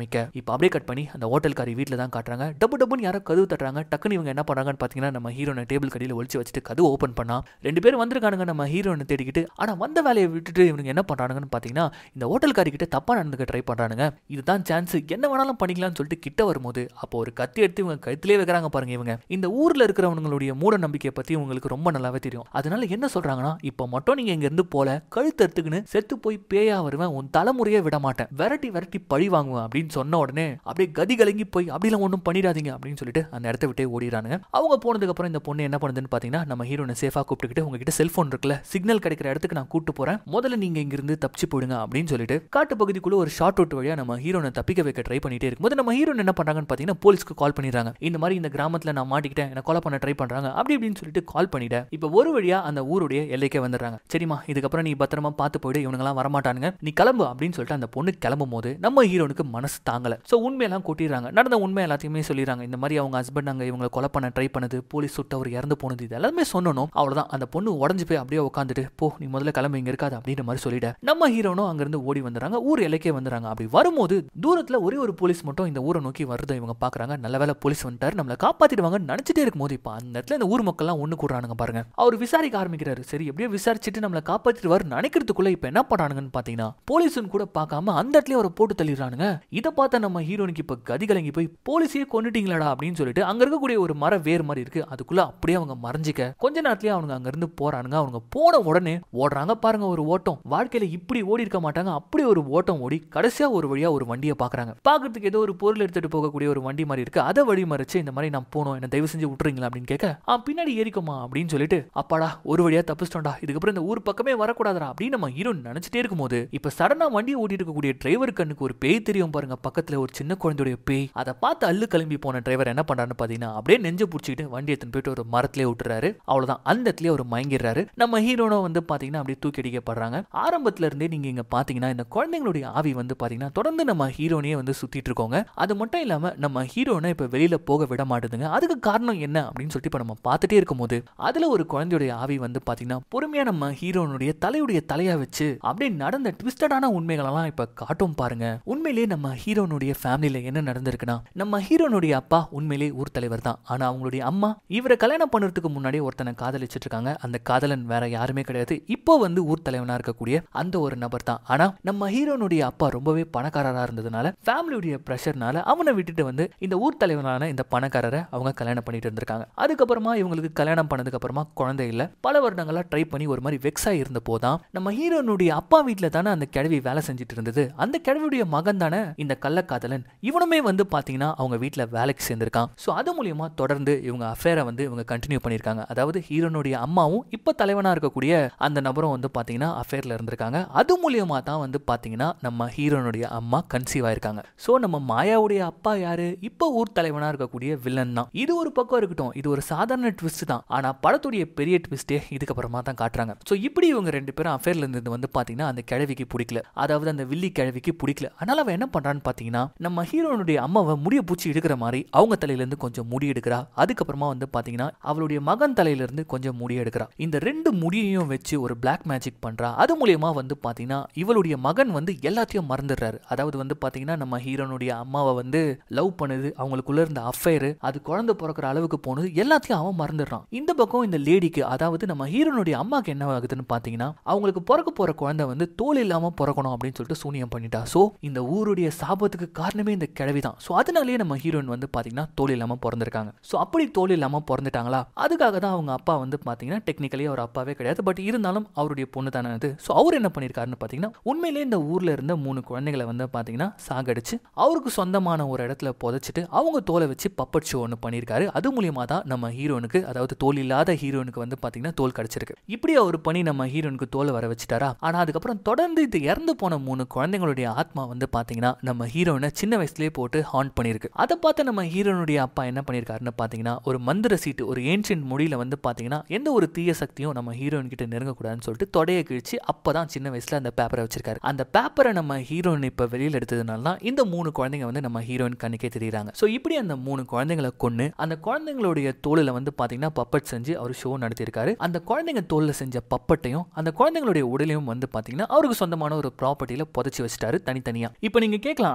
Speaker 1: காமிக்க இப்போ அப்படியே கட் பண்ணி அந்த ஹோட்டல்காரி வீட்டில் தான் காட்டுறாங்க. டப்புன்னு யாரோ கதவு தட்டுறாங்க. டக்குன்னு இவங்க என்ன பண்றாங்கன்னு பார்த்தீங்கன்னா நம்ம ஹீரோனை டேபிள் கடியில் ஒளிச்சு வச்சுட்டு கதவு ஓப்பன் பண்ணா 2 பேர் வந்திருக்கானுங்க நம்ம ஹீரோனை தேடிக்கிட்டு. ஆனால் வந்த வேலையை விட்டுட்டு இவங்க என்ன பண்றானுங்கன்னு பார்த்தீங்கன்னா இந்த ஹோட்டல்காரி கிட்ட தப்பா நடந்துக்க ட்ரை பண்றானுங்க. இதுதான் சான்ஸ், என்ன வேணாலும் பண்ணிக்கலாம்னு சொல்லிட்டு கிட்ட வரும்போது அப்போ ஒரு கத்தி எடுத்து இவங்க கழுத்திலே வைக்கிறாங்க பாருங்க. இவங்க இந்த ஊர்ல இருக்கிறவங்களுடைய மூட நம்பிக்கையை பத்தி உங்களுக்கு ரொம்ப நல்லாவே தெரியும். அதனால என்ன சொல்றாங்கன்னா இப்போ மட்டும் நீங்க இங்க இருந்து போல கழுத்து எடுத்துக்குன்னு செத்து போய் பேயா வருவேன், உன் தலைமுறையே விட மாட்டேன், விரட்டி விரட்டி பழி வாங்குவேன் அப்படின்னு சொன்ன உடனே அப்படியே கதி கலங்கி போய் அப்படிலாம் ஒன்றும் பண்ணிடாதீங்க அப்படின்னு சொல்லிட்டு அந்த இடத்த விட்டே ஓடிறானுங்க. அவங்க போனதுக்கு அப்புறம் இந்த பொண்ணு என்ன பண்ணுதுன்னு பாத்தீங்கன்னா நம்ம ஹீரோனை சேஃபா கூப்பிட்டுக்கிட்டு உங்ககிட்ட செல்போன் இருக்குல்ல, சிக்னல் கிடைக்கிற இடத்துக்கு நான் கூட்டு போறேன், முதல்ல நீங்க இங்க இருந்து தப்பிச்சு போயிடுங்க அப்படின்னு சொல்லிட்டு காட்டு பகுதிக்குள்ள ஒரு ஷார்ட் அவுட் வழியா நம்ம ஹீரோனை தப்பிக்க வைக்க ட்ரை பண்ணிட்டே இருக்கும்போது நம்ம ஹீரோன் என்ன பண்றாங்கன்னு பாத்தீங்கன்னா போலீஸ்க்கு கால் பண்ணிடுறாங்க. இந்த மாதிரி இந்த கிராமத்துல நான் மாட்டிக்கிட்டேன், என்ன கொலை பண்ண ட்ரை பண்றாங்க அப்படி இப்படின்னு சொல்லிட்டு கால் பண்ணிட இப்ப ஒரு வழியா அந்த ஊருடைய எல்லைக்கே வந்துடுறாங்க. சரிமா, இதுக்கப்புறம் நீ பத்திரமா பார்த்து போயிடு, இவனுங்கெல்லாம் வரமாட்டானுங்க, நீ கிளம்பு அப்படின்னு சொல்லிட்டு அந்த பொண்ணு கிளம்பும் போது நம்ம ஹீரோனுக்கு மனசு தாங்கல. சோ உண்மையெல்லாம் கொட்டிடுறாங்க, நடந்த உண்மை எல்லாத்தையுமே சொல்லிடுறாங்க. இந்த மாதிரி அவங்க ஹஸ்பண்ட் அங்க இவங்களை கொலை பண்ண ட்ரை பண்ணது, போலீஸ் சுட்டு அவர் இறந்து போனது, இது எல்லாமே சொன்னோம். அவ்வளவுதான், அந்த பொண்ணு உடஞ்சு போய் அப்படியே உட்காந்துட்டு போ நீ முதல்ல கிளம்பு இங்க இருக்காது அப்படின்ற மாதிரி சொல்லிட நம்ம ஹீரோனும் அங்கிருந்து ஓடி வந்துறாங்க, ஊர் எல்லைக்கே வந்துறாங்க. அப்படி வரும்போது தூரத்துல ஒரே ஒரு போலீஸ் மட்டும் இந்த ஊரை நோக்கி வருது. இவங்க பாக்குறாங்க, நல்ல வேளை போலீஸ் வந்துட்டாரு, நம்மளை காப்பாத்திடுவாங்க நினைச்சிட்டே இருக்கும்போது இப்ப அந்த இடத்துல இந்த ஊர் மக்கள் எல்லாம் ஒண்ணு கூடுறானுங்க பாருங்க. அவர் விசாரிக்க ஆரம்பிக்கிறாரு. சரி எப்படியோ விசாரிச்சுட்டு நம்மளை காப்பாத்திடுவாரு நினைக்கிறதுக்குள்ள இப்ப என்ன பண்றானுங்கன்னு பாத்தீங்கன்னா போலீஸ்னு கூட பார்க்காம அந்த இடத்துல அவரை போட்டு தள்ளிடுறானுங்க. இதை பார்த்த நம்ம ஹீரோனுக்கு இப்ப கதி கலங்கி போய் போலீஸையே கொன்னுட்டீங்களாடா அப்படின்னு சொல்லிட்டு அங்க இருக்கக்கூடிய ஒரு மர வேர் மாதிரி இருக்கு, அதுக்குள்ள அப்படியே அவங்க மறைஞ்சிக்க கொஞ்ச நேரத்திலேயே அவங்க அங்க இருந்து போறானுங்க. அவங்க போன உடனே ஓடுறாங்க பாருங்க, ஒரு ஓட்டம், வாழ்க்கையில இப்படி ஓடி இருக்க மாட்டாங்க, அப்படி ஒரு ஓட்டம் ஓடி கடைசியா ஒரு வழியா ஒரு வண்டியை பாக்குறாங்க. பாக்குறதுக்கு ஏதோ ஒரு பொருள் எடுத்துட்டு போகக்கூடிய ஒரு வண்டி மாதிரி இருக்கு, அதை வழி மறைச்சு இந்த மாதிரி நான் போனோம், என்ன தயவு செஞ்சு விட்டுறீங்களா அப்படின்னு கேட்க பின்னாடி ஏறிக்கோமா அப்படின்னு சொல்லிட்டு அப்பாடா ஒரு வழியா தப்பிச்சிட்டோம்டா, இதுக்கப்புறம் இந்த ஊர் பக்கமே வரக்கூடாதா அப்படின்னு நம்ம ஹீரோ நினைச்சிட்டே இருக்கும்போது இப்ப சடனா வண்டி ஓட்டிட்டு இருக்கக்கூடிய டிரைவர் கண்ணுக்கு ஒரு பேய் தெரியும் பாருங்க, பக்கத்துல ஒரு சின்ன குழந்தையுடைய பேய். அதை பார்த்து அள்ளு கிளம்பி போன டிரைவர் என்ன பண்றாருன்னு பாத்தீங்கன்னா அப்படியே நெஞ்சு புடிச்சிட்டு வண்டி எடுத்துன்னு போயிட்டு ஒரு மரத்திலே விட்டுறாரு. அவ்வளவுதான், அந்த இடத்துல ஒரு மயங்கிடுறாரு. நம்ம ஹீரோனும் வந்து பாத்தீங்கன்னா அப்படியே தூக்கி அடிக்கப்படுறாங்க. ஆரம்பத்துல இருந்தே நீங்க இங்க பாத்தீங்கன்னா இந்த குழந்தைங்களுடைய ஆவி வந்து பாத்தீங்கன்னா தொடர்ந்து நம்ம ஹீரோனையே வந்து சுத்திட்டு இருக்கோங்க. அது மட்டும் இல்லாம நம்ம ஹீரோனை இப்ப வெளியில போக விட மாட்டுதுங்க. அதுக்கு காரணம் என்ன அப்படின்னு சொல்லிட்டு இப்ப நம்ம பார்த்துட்டே இருக்கும்போது அதுல ஒரு குழந்தையுடைய ஆவி வந்து பாத்தீங்கன்னா பொறுமையா நம்ம ஹீரோனுடைய தலையுடைய தலையா வச்சு அப்படியே நடந்த ட்விஸ்டடான உண்மைகள் எல்லாம் இப்ப காட்டும் பாருங்க. உண்மையிலேயே நம்ம ஹீரோனுடைய ஃபேமிலியில என்ன நடந்திருக்குன்னா நம்ம ஹீரோனுடைய அப்பா உண்மையிலேயே ஊர் தலைவர் தான். ஆனா அவங்களுடைய அம்மா இவரை கல்யாணம் பண்றதுக்கு முன்னாடி ஒருத்தனை காதலிச்சிட்டு இருக்காங்க. அந்த காதலன் வேற யாருமே கிடையாது, இப்போ வந்து ஊர் தலைவனா இருக்கக்கூடிய அந்த ஒரு நபர் தான். ஆனா நம்ம ஹீரோனுடைய அப்பா ரொம்பவே பணக்காரரா இருந்ததுனால ஃபேமிலியுடைய பிரஷர்னால அவனை விட்டுட்டு வந்து இந்த ஊர் தலைவனான இந்த பணக்காரரை அவங்க கல்யாணம் பண்ணிட்டு இருந்திருக்காங்க. அதுக்கப்புறமா இவங்களுக்கு கல்யாணம் பண்ணதுக்கு அப்புறமா குழந்தை இல்ல, பல வருடங்களா ட்ரை பண்ணி ஒரு மாதிரி வெக்ஸா இருந்த போதான் நம்ம ஹீரோனுடைய அப்பா வீட்டுல தானே அந்த கிழவி வேலை செஞ்சுட்டு இருந்தது. அந்த கிழவியுடைய மகன் தானே இந்த கள்ளக்காதலன், இவனுமே வந்து பாத்தீங்கன்னா அவங்க வீட்டுல வேலைக்கு சேர்ந்திருக்கான். சோ அது மூலியமா தொடர்ந்து இவங்க அஃபேரை வந்து இவங்க கண்டினியூ பண்ணிருக்காங்க. அதாவது ஹீரோனுடைய அம்மாவும் இப்ப தலைவனா இருக்கக்கூடிய அந்த நபரும் வந்து பாத்தீங்கன்னா அஃபேர்ல இருந்திருக்காங்க. அது மூலியமா தான் வந்து பாத்தீங்கன்னா நம்ம ஹீரோனுடைய அம்மா கன்சீவ் ஆயிருக்காங்க. சோ நம்ம மாயாவுடைய அப்பா யாரு, இப்ப ஊர் தலைவனா இருக்கக்கூடிய வில்லன் தான். இது ஒரு பக்கம் இருக்கட்டும், இது ஒரு சாதாரண ட்விஸ்ட் தான். ஆனா படத்துடைய பெரிய ட்விஸ்டே இதுக்கப்புறமா தான் காட்டுறாங்க. சோ இப்படி இவங்க 2 பேரும் அஃபேர்ல இருந்து வந்து பாத்தீங்கன்னா அந்த கிழவிக்கு பிடிக்கல, அதாவது அந்த வில்லி கிழவிக்கு பிடிக்கல. அதனால அவன் என்ன பண்றான்னு பாத்தீங்கன்னா நம்ம ஹீரோனுடைய அம்மாவை முடிய பூச்சி எடுக்கிற மாதிரி அவங்க தலையில இருந்து கொஞ்சம் முடி எடுக்கிறா. அதுக்கப்புறமா வந்து பாத்தீங்கன்னா அவளுடைய மகன் தலையில இருந்து கொஞ்சம் முடி எடுக்கிறா. இந்த 2 முடியையும் வச்சு ஒரு பிளாக் மேஜிக் பண்றா. அது மூலியமா வந்து பாத்தீங்கன்னா இவளுடைய மகன் வந்து எல்லாத்தையும் மறந்துடுறாரு. அதாவது வந்து பாத்தீங்கன்னா நம்ம ஹீரோனுடைய அம்மாவை வந்து லவ் பண்ணுது, அவங்களுக்குள்ள இருந்த அஃபேர், அது குழந்தை பிறக்கிற அளவுக்கு போனது எல்லாத்தையும் அவன் மறந்துடுறான். இந்த பக்கம் இந்த லேடிக்கு, அதாவது நம்ம ஹீரோனுடைய அம்மாக்கு என்ன ஆகுதுன்னு பாத்தீங்கன்னா அவங்களுக்கு பிறக்க போற குழந்தை வந்து தோல் இல்லாம பிறக்கணும் அப்படின்னு சொல்லிட்டு சூனியம் பண்ணிட்டா. சோ இந்த ஊருடைய சாபத்துக்கு காரணமே இந்த கிழவி தான். சோ அதனாலேயே நம்ம ஹீரோயின் வந்து பாத்தீங்கன்னா தோல் இல்லாம பிறந்திருக்காங்க. சோ அப்படி தோல் இல்லாம பிறந்துட்டாங்களா, அதுக்காக தான் அவங்க அப்பா வந்து பாத்தீங்கன்னா டெக்னிக்கலி அவர் அப்பாவே கிடையாது, பட் இருந்தாலும் அவருடைய பொண்ணு தானே அது. சோ அவர் என்ன பண்ணிருக்காருன்னு பாத்தீங்கன்னா உண்மையிலேயே இந்த ஊர்ல இருந்த 3 குழந்தைகளை வந்து பாத்தீங்கன்னா சாகடிச்சு அவருக்கு சொந்தமான ஒரு இடத்துல புதைச்சிட்டு அவங்க தோலை வச்சு பப்பட் ஷோ ஒன்று பண்ணியிருக்காரு. அது மூலியமா தான் நம்ம ஹீரோனுக்கு, அதாவது தோல் இல்லாத ஹீரோனுக்கு வந்து பாத்தீங்கன்னா தோல் கிடைச்சிருக்கு. இப்படி அவர் பண்ணி நம்ம ஹீரோனுக்கு தோலை வர வச்சுட்டாரா. ஆனா அதுக்கப்புறம் தொடர்ந்து இது இறந்து போன 3 குழந்தைங்களுடைய ஆத்மா வந்து பாத்தீங்கன்னா நம்ம ஹீரோனை சின்ன வயசுலயே போட்டு ஹாண்ட் பண்ணிருக்கு. அதை பார்த்து நம்ம ஹீரோனுடைய அப்பா என்ன பண்ணிருக்காருன்னு பாத்தீங்கன்னா ஒரு மந்திர சீட்டு, ஒரு ஏன்ஷியன்ட் மொழியில வந்து பாத்தீங்கன்னா எந்த ஒரு தீய சக்தியும் நம்ம ஹீரோயின் கிட்ட நெருங்க கூடாதுன்னு சொல்லிட்டு தொடையை கிழிச்சு அப்பதான் சின்ன வயசுல அந்த பேப்பரை வச்சிருக்காரு. அந்த பேப்பரை நம்ம ஹீரோயின் இப்ப வெளியில எடுத்ததுனால தான் இந்த 3 குழந்தைங்க வந்து நம்ம ஹீரோயின் கண்ணுக்கே தெரியுறாங்க. சோ இப்படி அந்த 3 குழந்தைங்களை கொன்னு அந்த குழந்தைங்களுடைய தோலில் வந்து பாத்தீங்கன்னா பப்பட் செஞ்சு அவர் ஷோ நடத்திருக்காரு. அந்த குழந்தைங்க தோல்ல செஞ்ச பப்பட்டையும் அந்த குழந்தைங்களுடைய உடலையும் வந்து பாத்தீங்கன்னா அவருக்கு சொந்தமான ஒரு ப்ராப்பர்ட்டியில புதைச்சு வச்சிட்டாரு தனித்தனியா. இப்போ நீங்க கேட்கலாம்,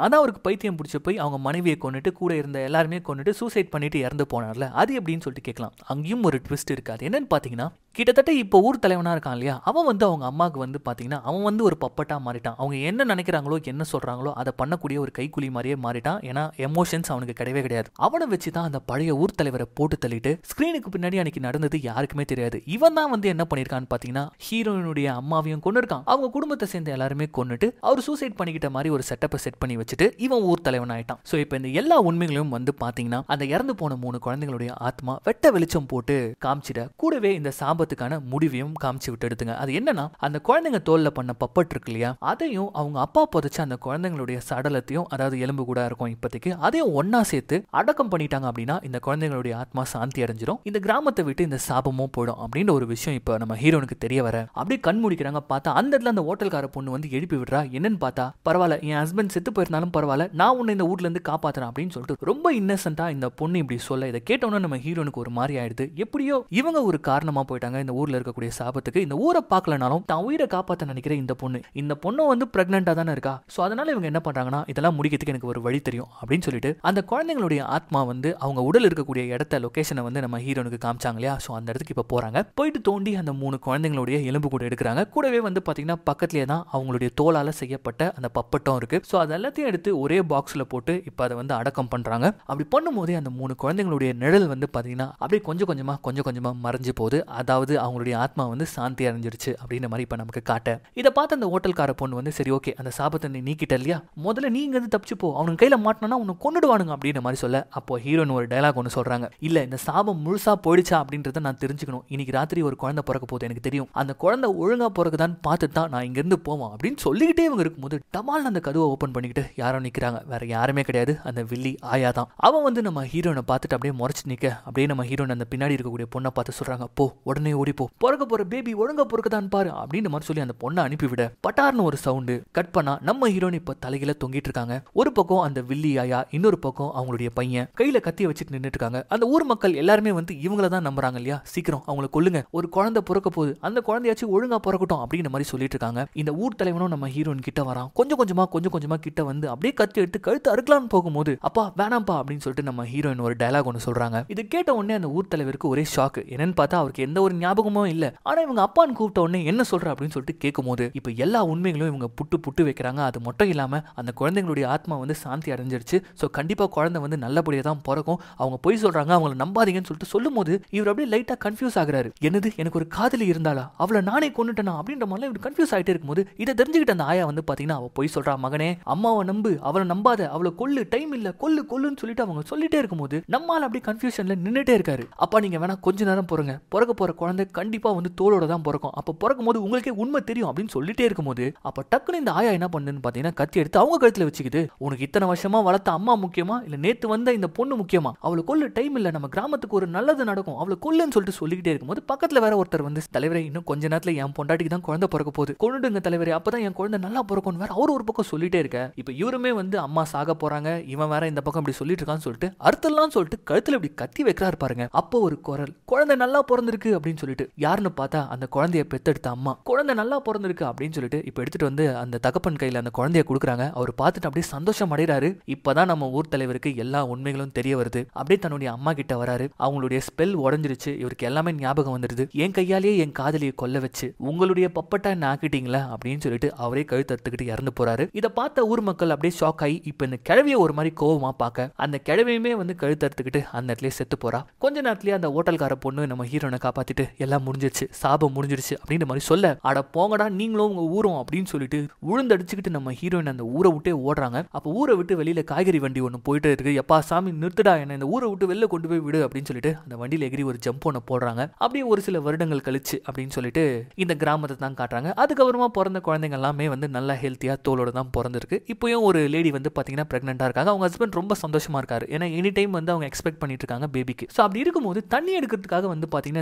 Speaker 1: அதான் அவருக்கு பைத்தியம் பிடிச்ச போய் அவங்க மனைவியை கொண்டுட்டு கூட இருந்த எல்லாருமே கொண்டுட்டு சூசைட் பண்ணிட்டு இறந்து போனார்ல, அது எப்படின்னு சொல்லிட்டு கேட்கலாம். அங்கேயும் ஒரு ட்விஸ்ட் இருக்காது. என்னன்னு பாத்தீங்கன்னா, கிட்டத்தட்ட இப்போ ஊர் தலைவனா இருக்கான் இல்லையா, அவன் வந்து அவங்க அம்மாவுக்கு வந்து பாத்தீங்கன்னா அவன் வந்து ஒரு பப்பட்டா மாறிட்டான். அவங்க என்ன நினைக்கிறாங்களோ என்ன சொல்றாங்களோ அதை பண்ணக்கூடிய ஒரு கைக்கூலி மாதிரியே மாறிட்டான். ஏன்னா எமோஷன்ஸ் அவனுக்கு கிடையவே கிடையாது. அவனை வச்சுதான் அந்த பழைய ஊர் தலைவரை போட்டு தள்ளிட்டு ஸ்கிரீனுக்கு பின்னாடி அன்னைக்கு நடந்தது யாருக்குமே தெரியாது. இவன் தான் வந்து என்ன பண்ணிருக்கான்னு பாத்தீங்கன்னா ஹீரோயினுடைய அம்மாவையும் கொண்டு இருக்கான். அவங்க குடும்பத்தை சேர்ந்த எல்லாருமே கொண்டுட்டு அவர் சூசைட் பண்ணிக்கிட்ட மாதிரி ஒரு செட்டப்பை செட் பண்ணி வச்சுட்டு இவன் ஊர் தலைவன் ஆயிட்டான். சோ இப்போ இந்த எல்லா உண்மைகளையும் வந்து பாத்தீங்கன்னா அந்த இறந்து போன 3 குழந்தைகளுடைய ஆத்மா வெட்ட வெளிச்சம் போட்டு காமிச்சிட கூடவே இந்த சாபத்துக்கான முடிவையும் காமிச்சு விட்டு எடுத்துங்க. அது என்னன்னா, அந்த குழந்தைங்க தோல்ல பண்ண பப்பட் இருக்கு இல்லையா, அதையும் அவங்க அப்பா புதைச்ச அந்த குழந்தைங்களுடைய சடலத்தையும், அதாவது எலும்பு கூட இருக்கும் இப்போதைக்கு, அதையும் ஒன்னா சேர்த்து அடக்கம் பண்ணிட்டாங்க அப்படின்னா இந்த குழந்தைங்களுடைய ஆத்மா சாந்தி அடைஞ்சிடும், இந்த கிராமத்தை விட்டு இந்த சாபமும் போயிடும் அப்படின்ற ஒரு விஷயம் இப்போ நம்ம ஹீரோனுக்கு தெரிய வர அப்படியே கண் முடிக்கிறாங்க. பார்த்தா அந்த இடத்துல அந்த ஹோட்டல்கார பொண்ணு வந்து எழுப்பி விடுறா. என்னன்னு பார்த்தா, பரவாயில்ல என் ஹஸ்பண்ட் செத்து போயிருந்தாலும் பரவாயில்ல, நான் உன்னை இந்த ஊர்ல இருந்து காப்பாத்துறேன் அப்படின்னு சொல்லிட்டு ரொம்ப இன்னசென்ட்டா இந்த பொண்ணு இப்படி சொல்ல, இதை கேட்டோன்னு நம்ம ஹீரோனுக்கு ஒரு மாதிரி ஆயிடுது. எப்படியோ இவங்க ஒரு காரணமா போயிட்டாங்க இந்த ஊர்ல இருக்கக்கூடிய சாபத்துக்கு. இந்த ஊரை பார்க்கலனாலும் தான் உயிரை காப்பாற்ற நினைக்கிற இந்த பொண்ணு வந்து பிரெக்னெண்டா தானே இருக்கா. சோ அதனால இவங்க என்ன பண்றாங்கன்னா, இதெல்லாம் முடிக்கிறதுக்கு எனக்கு ஒரு வழி தெரியும் அப்படின்னு சொல்லிட்டு அந்த குழந்தைங்களுடைய ஆத்மா வந்து அவங்க உடல் இருக்கக்கூடிய இடத்த லொகேஷனை வந்து நம்ம ஹீரோனுக்கு காமிச்சாங்க இல்லையா. சோ அந்த இடத்துக்கு இப்ப போறாங்க. போயிட்டு தோண்டி அந்த 3 குழந்தைங்களுடைய எலும்பு கூட எடுக்கிறாங்க. கூடவே வந்து பாத்தீங்கன்னா பக்கத்துலயே தான் அவங்களுடைய தோலால செய்யப்பட்ட அந்த பப்பட்டம் இருக்கு. சோ அது எல்லாத்தையும் எடுத்து ஒரே பாக்ஸ்ல போட்டு இப்ப அதை வந்து அடக்கம் பண்றாங்க. அப்படி பண்ணும்போதே அந்த 3 குழந்தைங்களுடைய நிழல் வந்து பாத்தீங்கன்னா அப்படியே கொஞ்சம் கொஞ்சமா மறைஞ்சு போகுது. அதாவது அவங்களுடைய ஆத்மா வந்து சாந்தி அடைஞ்சிருச்சு அப்படின்ற மாதிரி இப்ப நமக்கு காட்ட, இதை பார்த்து அந்த ஹோட்டல்கார பொண்ணு வந்து சரி ஓகே அந்த சாபத்தை நீ நீக்கிட்ட இல்லையா, முதல்ல நீங்க வந்து தப்பிச்சு போ, அவனுக்கு கையில மாட்டினா உன்னை கொண்டுடுவானுங்க அப்படின்ற மாதிரி சொல்ல, அப்போ ஹீரோன் ஒரு டயலாக் ஒன்று சொல்றாங்க. இல்ல இந்த சாபம் முழுசா போயிடுச்சா அப்படின்றத நான் தெரிஞ்சுக்கணும். இன்னைக்கு ராத்திரி ஒரு குழந்தை பிறக்க போகுது எனக்கு தெரியும். அந்த குழந்தை ஒழுங்கா பிறகுதான் பார்த்துட்டு தான் நான் இங்க இருந்து போவோம் அப்படின்னு சொல்லிக்கிட்டே இவங்க இருக்கும்போது டமால் அந்த கதவை ஓபன் பண்ணிக்கிட்டு யாரோ நிக்கிறாங்க. வேற யாருமே கிடையாது, அந்த வில்லி ஆயா தான். அவன் வந்து நம்ம ஹீரோனை பார்த்துட்டு அப்படியே முறைச்சு நிக்க, அப்படியே நம்ம ஹீரோன் அந்த பின்னாடி இருக்கக்கூடிய பொண்ணை பார்த்து சொல்றாங்க, போ உடனே ஓடி போ, பிறக்க போற பேபி ஒழுங்கா பொறுக்கதான் பாரு அப்படின்னு மாதிரி சொல்லி அந்த பொண்ணை அனுப்பிவிட பட்டார்னு ஒரு சவுண்டு கட் பண்ணா நம்ம ஹீரோன் இப்ப தலையில தொங்கிட்டு இருக்காங்க. ஒரு பக்கம் அந்த வில்லி ஆயா, இன்னொரு பக்கம் அவங்களுடைய பையன் கையில கத்திய வச்சுட்டு நின்றுட்டு இருக்காங்க. அந்த ஊர் மக்கள் எல்லாருமே வந்து இவங்கள தான் நம்புறாங்க இல்லையா, சீக்கிரம் அவங்களை கொல்லுங்க, ஒரு குழந்தை பிறக்க போகுது, அந்த குழந்தையாச்சும் ஒழுங்கா பிறக்கட்டும் அப்படின்ற மாதிரி சொல்லிட்டு இருக்காங்க. இந்த ஊர் தலைவனும் நம்ம ஹீரோன் கிட்ட வரான். கொஞ்சம் கொஞ்சமா கிட்ட வந்து அப்படியே கத்தி எடுத்து கழுத்து அறுக்கலான்னு போகும்போது, அப்பா வேணாம்பா அப்படின்னு சொல்லிட்டு நம்ம ஹீரோயின் ஒரு டயலாக் ஒன்று சொல்றாங்க. இது கேட்ட உடனே அந்த ஊர் தலைவருக்கு ஒரே ஷாக். என்னன்னு பார்த்தா அவருக்கு எந்த ஒரு ஞாபகமும் இல்ல. ஆனா இவங்க அப்பான்னு கூப்பிட்ட உடனே என்ன சொல்ற அப்படின்னு சொல்லிட்டு கேட்கும்போது இப்ப எல்லா உண்மைகளும் இவங்க புட்டு வைக்கிறாங்க. அது மட்டும் இல்லாம அந்த குழந்தைங்களுடைய ஆத்மா வந்து சாந்தி அடைஞ்சிருச்சு. சோ கண்டிப்பா குழந்தை வந்து நல்லபடியா தான் பிறக்கும். அவங்க பொய் சொல்றாங்க, அவங்களை நம்பாதீங்கன்னு சொல்லிட்டு சொல்லும்போது இவர் அப்படியே லைட்டா கன்ஃபியூஸ் ஆகுறாரு. என்னது எனக்கு ஒரு காதலி இருந்தாளா, அவளை நானே கொண்டுட்டேனா அப்படின்ற மாதிரி இவர் கன்ஃபியூஸ் ஆயிட்டே இருக்கும்போது இதை தெரிஞ்சுக்கிட்ட அந்த ஆயா வந்து பாத்தீங்கன்னா அவ பொய் சொல்றா, மகனே அம்மாவை நம்பு, அவளை நம்பாத, அவளை கொல்லு, டைம் இல்ல, கொல்லுன்னு சொல்லிட்டு அவங்க சொல்லிட்டே இருக்கும்போது நம்மால அப்படியே கன்ஃபியூஷன்ல நின்னுட்டே இருக்காரு. அப்பா நீங்க வேணா கொஞ்ச நேரம் பொறுங்க, பிறக்க போற குழந்தை கண்டிப்பா வந்து தோளோட தான் பிறக்கும், அப்ப பிறக்கும் போது உங்களுக்கே உண்மை தெரியும் அப்படின்னு சொல்லிட்டே இருக்கும்போது அப்ப டக்குன்னு இந்த ஆயா என்ன பண்ணுன்னு பாத்தீங்கன்னா கத்தி எடுத்து அவங்க கழுத்துல வச்சுக்கிது. உனக்கு இத்தனை வருஷமா வளர்த்த அம்மா முக்கியமா இல்ல நேத்து வந்த இந்த பொண்ணு முக்கியமா, அவளை கொல்லு, டைம் இல்ல, நம்ம கிராமத்துக்கு ஒரு நல்லது நடக்கும், அவளை கொல்லுன்னு சொல்லிட்டு சொல்லிக்கிட்டே இருக்கும்போது பக்கத்துல வேற ஒருத்தர் வந்து, தலைவரே இன்னும் கொஞ்ச நேரத்துல என் பொண்டாட்டிக்கு தான் குழந்தை பிறக்க போகுது, கொண்டுடுங்க தலைவரே, அப்பதான் என் குழந்தை நல்லா பிறக்கும் வேற அவர் ஒரு பக்கம் சொல்லிட்டே இருக்க. இப்ப இவருமே வந்து அம்மா சாக போறாங்க, இவன் வேற இந்த பக்கம் இப்படி சொல்லிட்டு இருக்கான்னு சொல்லிட்டு அர்த்தம்லாம் சொல்லிட்டு கழுத்துல இப்படி கத்தி வைக்கிறாரு பாருங்க. அப்போ ஒரு குரல், குழந்தை நல்லா பிறந்திருக்கு அப்படின்னு சொல்லிட்டு, யாருன்னு பார்த்தா அந்த குழந்தைய பெத்தெடுத்த அம்மா, குழந்தை நல்லா பிறந்திருக்கு அப்படின்னு சொல்லிட்டு இப்ப எடுத்துட்டு வந்து அந்த தகப்பன் கையில அந்த குழந்தைய கொடுக்குறாங்க. அவர் பார்த்துட்டு அப்படியே சந்தோஷம் அடைகிறாரு. இப்பதான் நம்ம ஊர் தலைவருக்கு எல்லா உண்மைகளும் தெரிய வருது. அப்படியே தன்னுடைய அம்மா கிட்ட வராரு. அவங்களுடைய ஸ்பெல் உடஞ்சிருச்சு, இவருக்கு எல்லாமே ஞாபகம் வந்துருது. என் கையாலேயே என் காதலியை கொல்ல வச்சு உங்களுடைய பப்பட்டா என்ன ஆக்கிட்டீங்களா அப்படின்னு சொல்லிட்டு அவரே கழுத்து அறுத்துக்கிட்டு இறந்து போறாரு. இதை பார்த்த ஊர் மக்கள் அப்படியே ஷாக் ஆகி இப்ப இந்த கிழவிய ஒரு மாதிரி கோவமா பார்க்க அந்த கிழவியுமே வந்து கழுத்து அறுத்துக்கிட்டு அந்த இடத்துல செத்து போறா. கொஞ்ச நேரத்திலேயே அந்த ஹோட்டல்கார பொண்ணு நம்ம ஹீரோனை காப்பாத்திட்டு எல்லாம் முடிஞ்சிருச்சு, சாபம் முடிஞ்சிருச்சு அப்படின்ற மாதிரி சொல்ல, அட போங்கடா நீங்களும் உங்க ஊரும் அப்படின்னு சொல்லிட்டு உழுந்தடிச்சுக்கிட்டு நம்ம ஹீரோயின் அந்த ஊரை விட்டே ஓடுறாங்க. அப்ப ஊரை விட்டு வெளியில காய்கறி வண்டி ஒன்று போயிட்டே இருக்கு. எப்பா சாமி நிறுத்துடா, என்ன இந்த ஊரை விட்டு வெளில கொண்டு போய் விடு அப்படின்னு சொல்லிட்டு அந்த வண்டியில எகிரி ஒரு ஜம்ப் ஒன்று போடுறாங்க. அப்படியே ஒரு சில வருடங்கள் கழிச்சு அப்படின்னு சொல்லிட்டு இந்த கிராமத்தை தான் காட்டுறாங்க. அதுக்கப்புறமா பிறந்த குழந்தைங்க எல்லாமே வந்து நல்லா ஹெல்த்தியா தோலோட தான் பிறந்திருக்கு. இப்பயும் ஒரு லேடி வந்து பாத்தீங்கன்னா பிரெக்னெண்டா இருக்காங்க. அவங்க ஹஸ்பண்ட் ரொம்ப சந்தோஷமா இருக்காரு. ஏன்னா எனி டைம் வந்து அவங்க எக்ஸ்பெக்ட் பண்ணிட்டு இருக்காங்க பேபிக்கு. ஸோ அப்படி இருக்கும்போது தண்ணி எடுக்கிறதுக்காக வந்து பாத்தீங்கன்னா இந்த பிரெக்னன்சி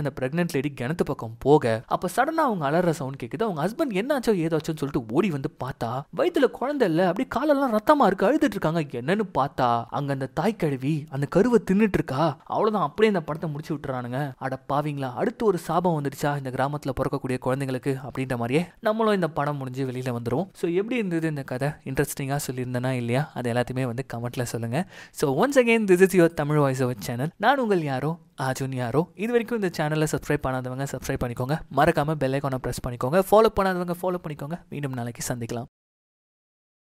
Speaker 1: பிரெக்னென்ட் லேடி கிணத்து பக்கம் போக அப்ப சடனா அவங்க அலற சவுண்ட் கேக்குது. அவங்க ஹஸ்பண்ட் என்னாச்சோ ஏதாச்சும் சொல்லிட்டு ஓடி வந்து பார்த்தா வயித்துல குழந்தை இல்ல, அப்படியே காலெல்லாம் ரத்தமா இருக்கு, அழுதுட்டு இருக்காங்க. என்னன்னு பார்த்தா அங்க அந்த தாய் கழுவி அந்த கருவை தின்னுட்டு இருக்கா. அவ்வளவுதான், அப்படியே இந்த படத்தை முடிச்சு விட்டுறானுங்க. அட பாவீங்களா, அடுத்து ஒரு சாபம் வந்துடுச்சா இந்த கிராமத்துல பிறக்கக்கூடிய குழந்தைங்களுக்கு அப்படின்ற மாதிரியே நம்மளும் இந்த படம் முடிஞ்சு வெளியில வந்துரும். ஸோ எப்படி இருந்தது இந்த கதை, இன்ட்ரெஸ்டிங்கா சொல்லியிருந்தேனா இல்லையா, அது எல்லாத்தையுமே வந்து கமெண்ட்ல சொல்லுங்க. So once again this is your Tamil voice over channel. நான் உங்கள் யாரோ ஆஜுன் யாரோ. இது வரைக்கும் இந்த சேனலை சப்ஸ்கிரைப் பண்ணாதவங்க சப்ஸ்கிரைப் பண்ணிக்கோங்க, மறக்காம பெல் ஐகானை பிரஸ் பண்ணிக்கோங்க, ஃபாலோ பண்ணாதவங்க ஃபாலோ பண்ணிக்கோங்க. மீண்டும் நாளைக்கு சந்திக்கலாம்.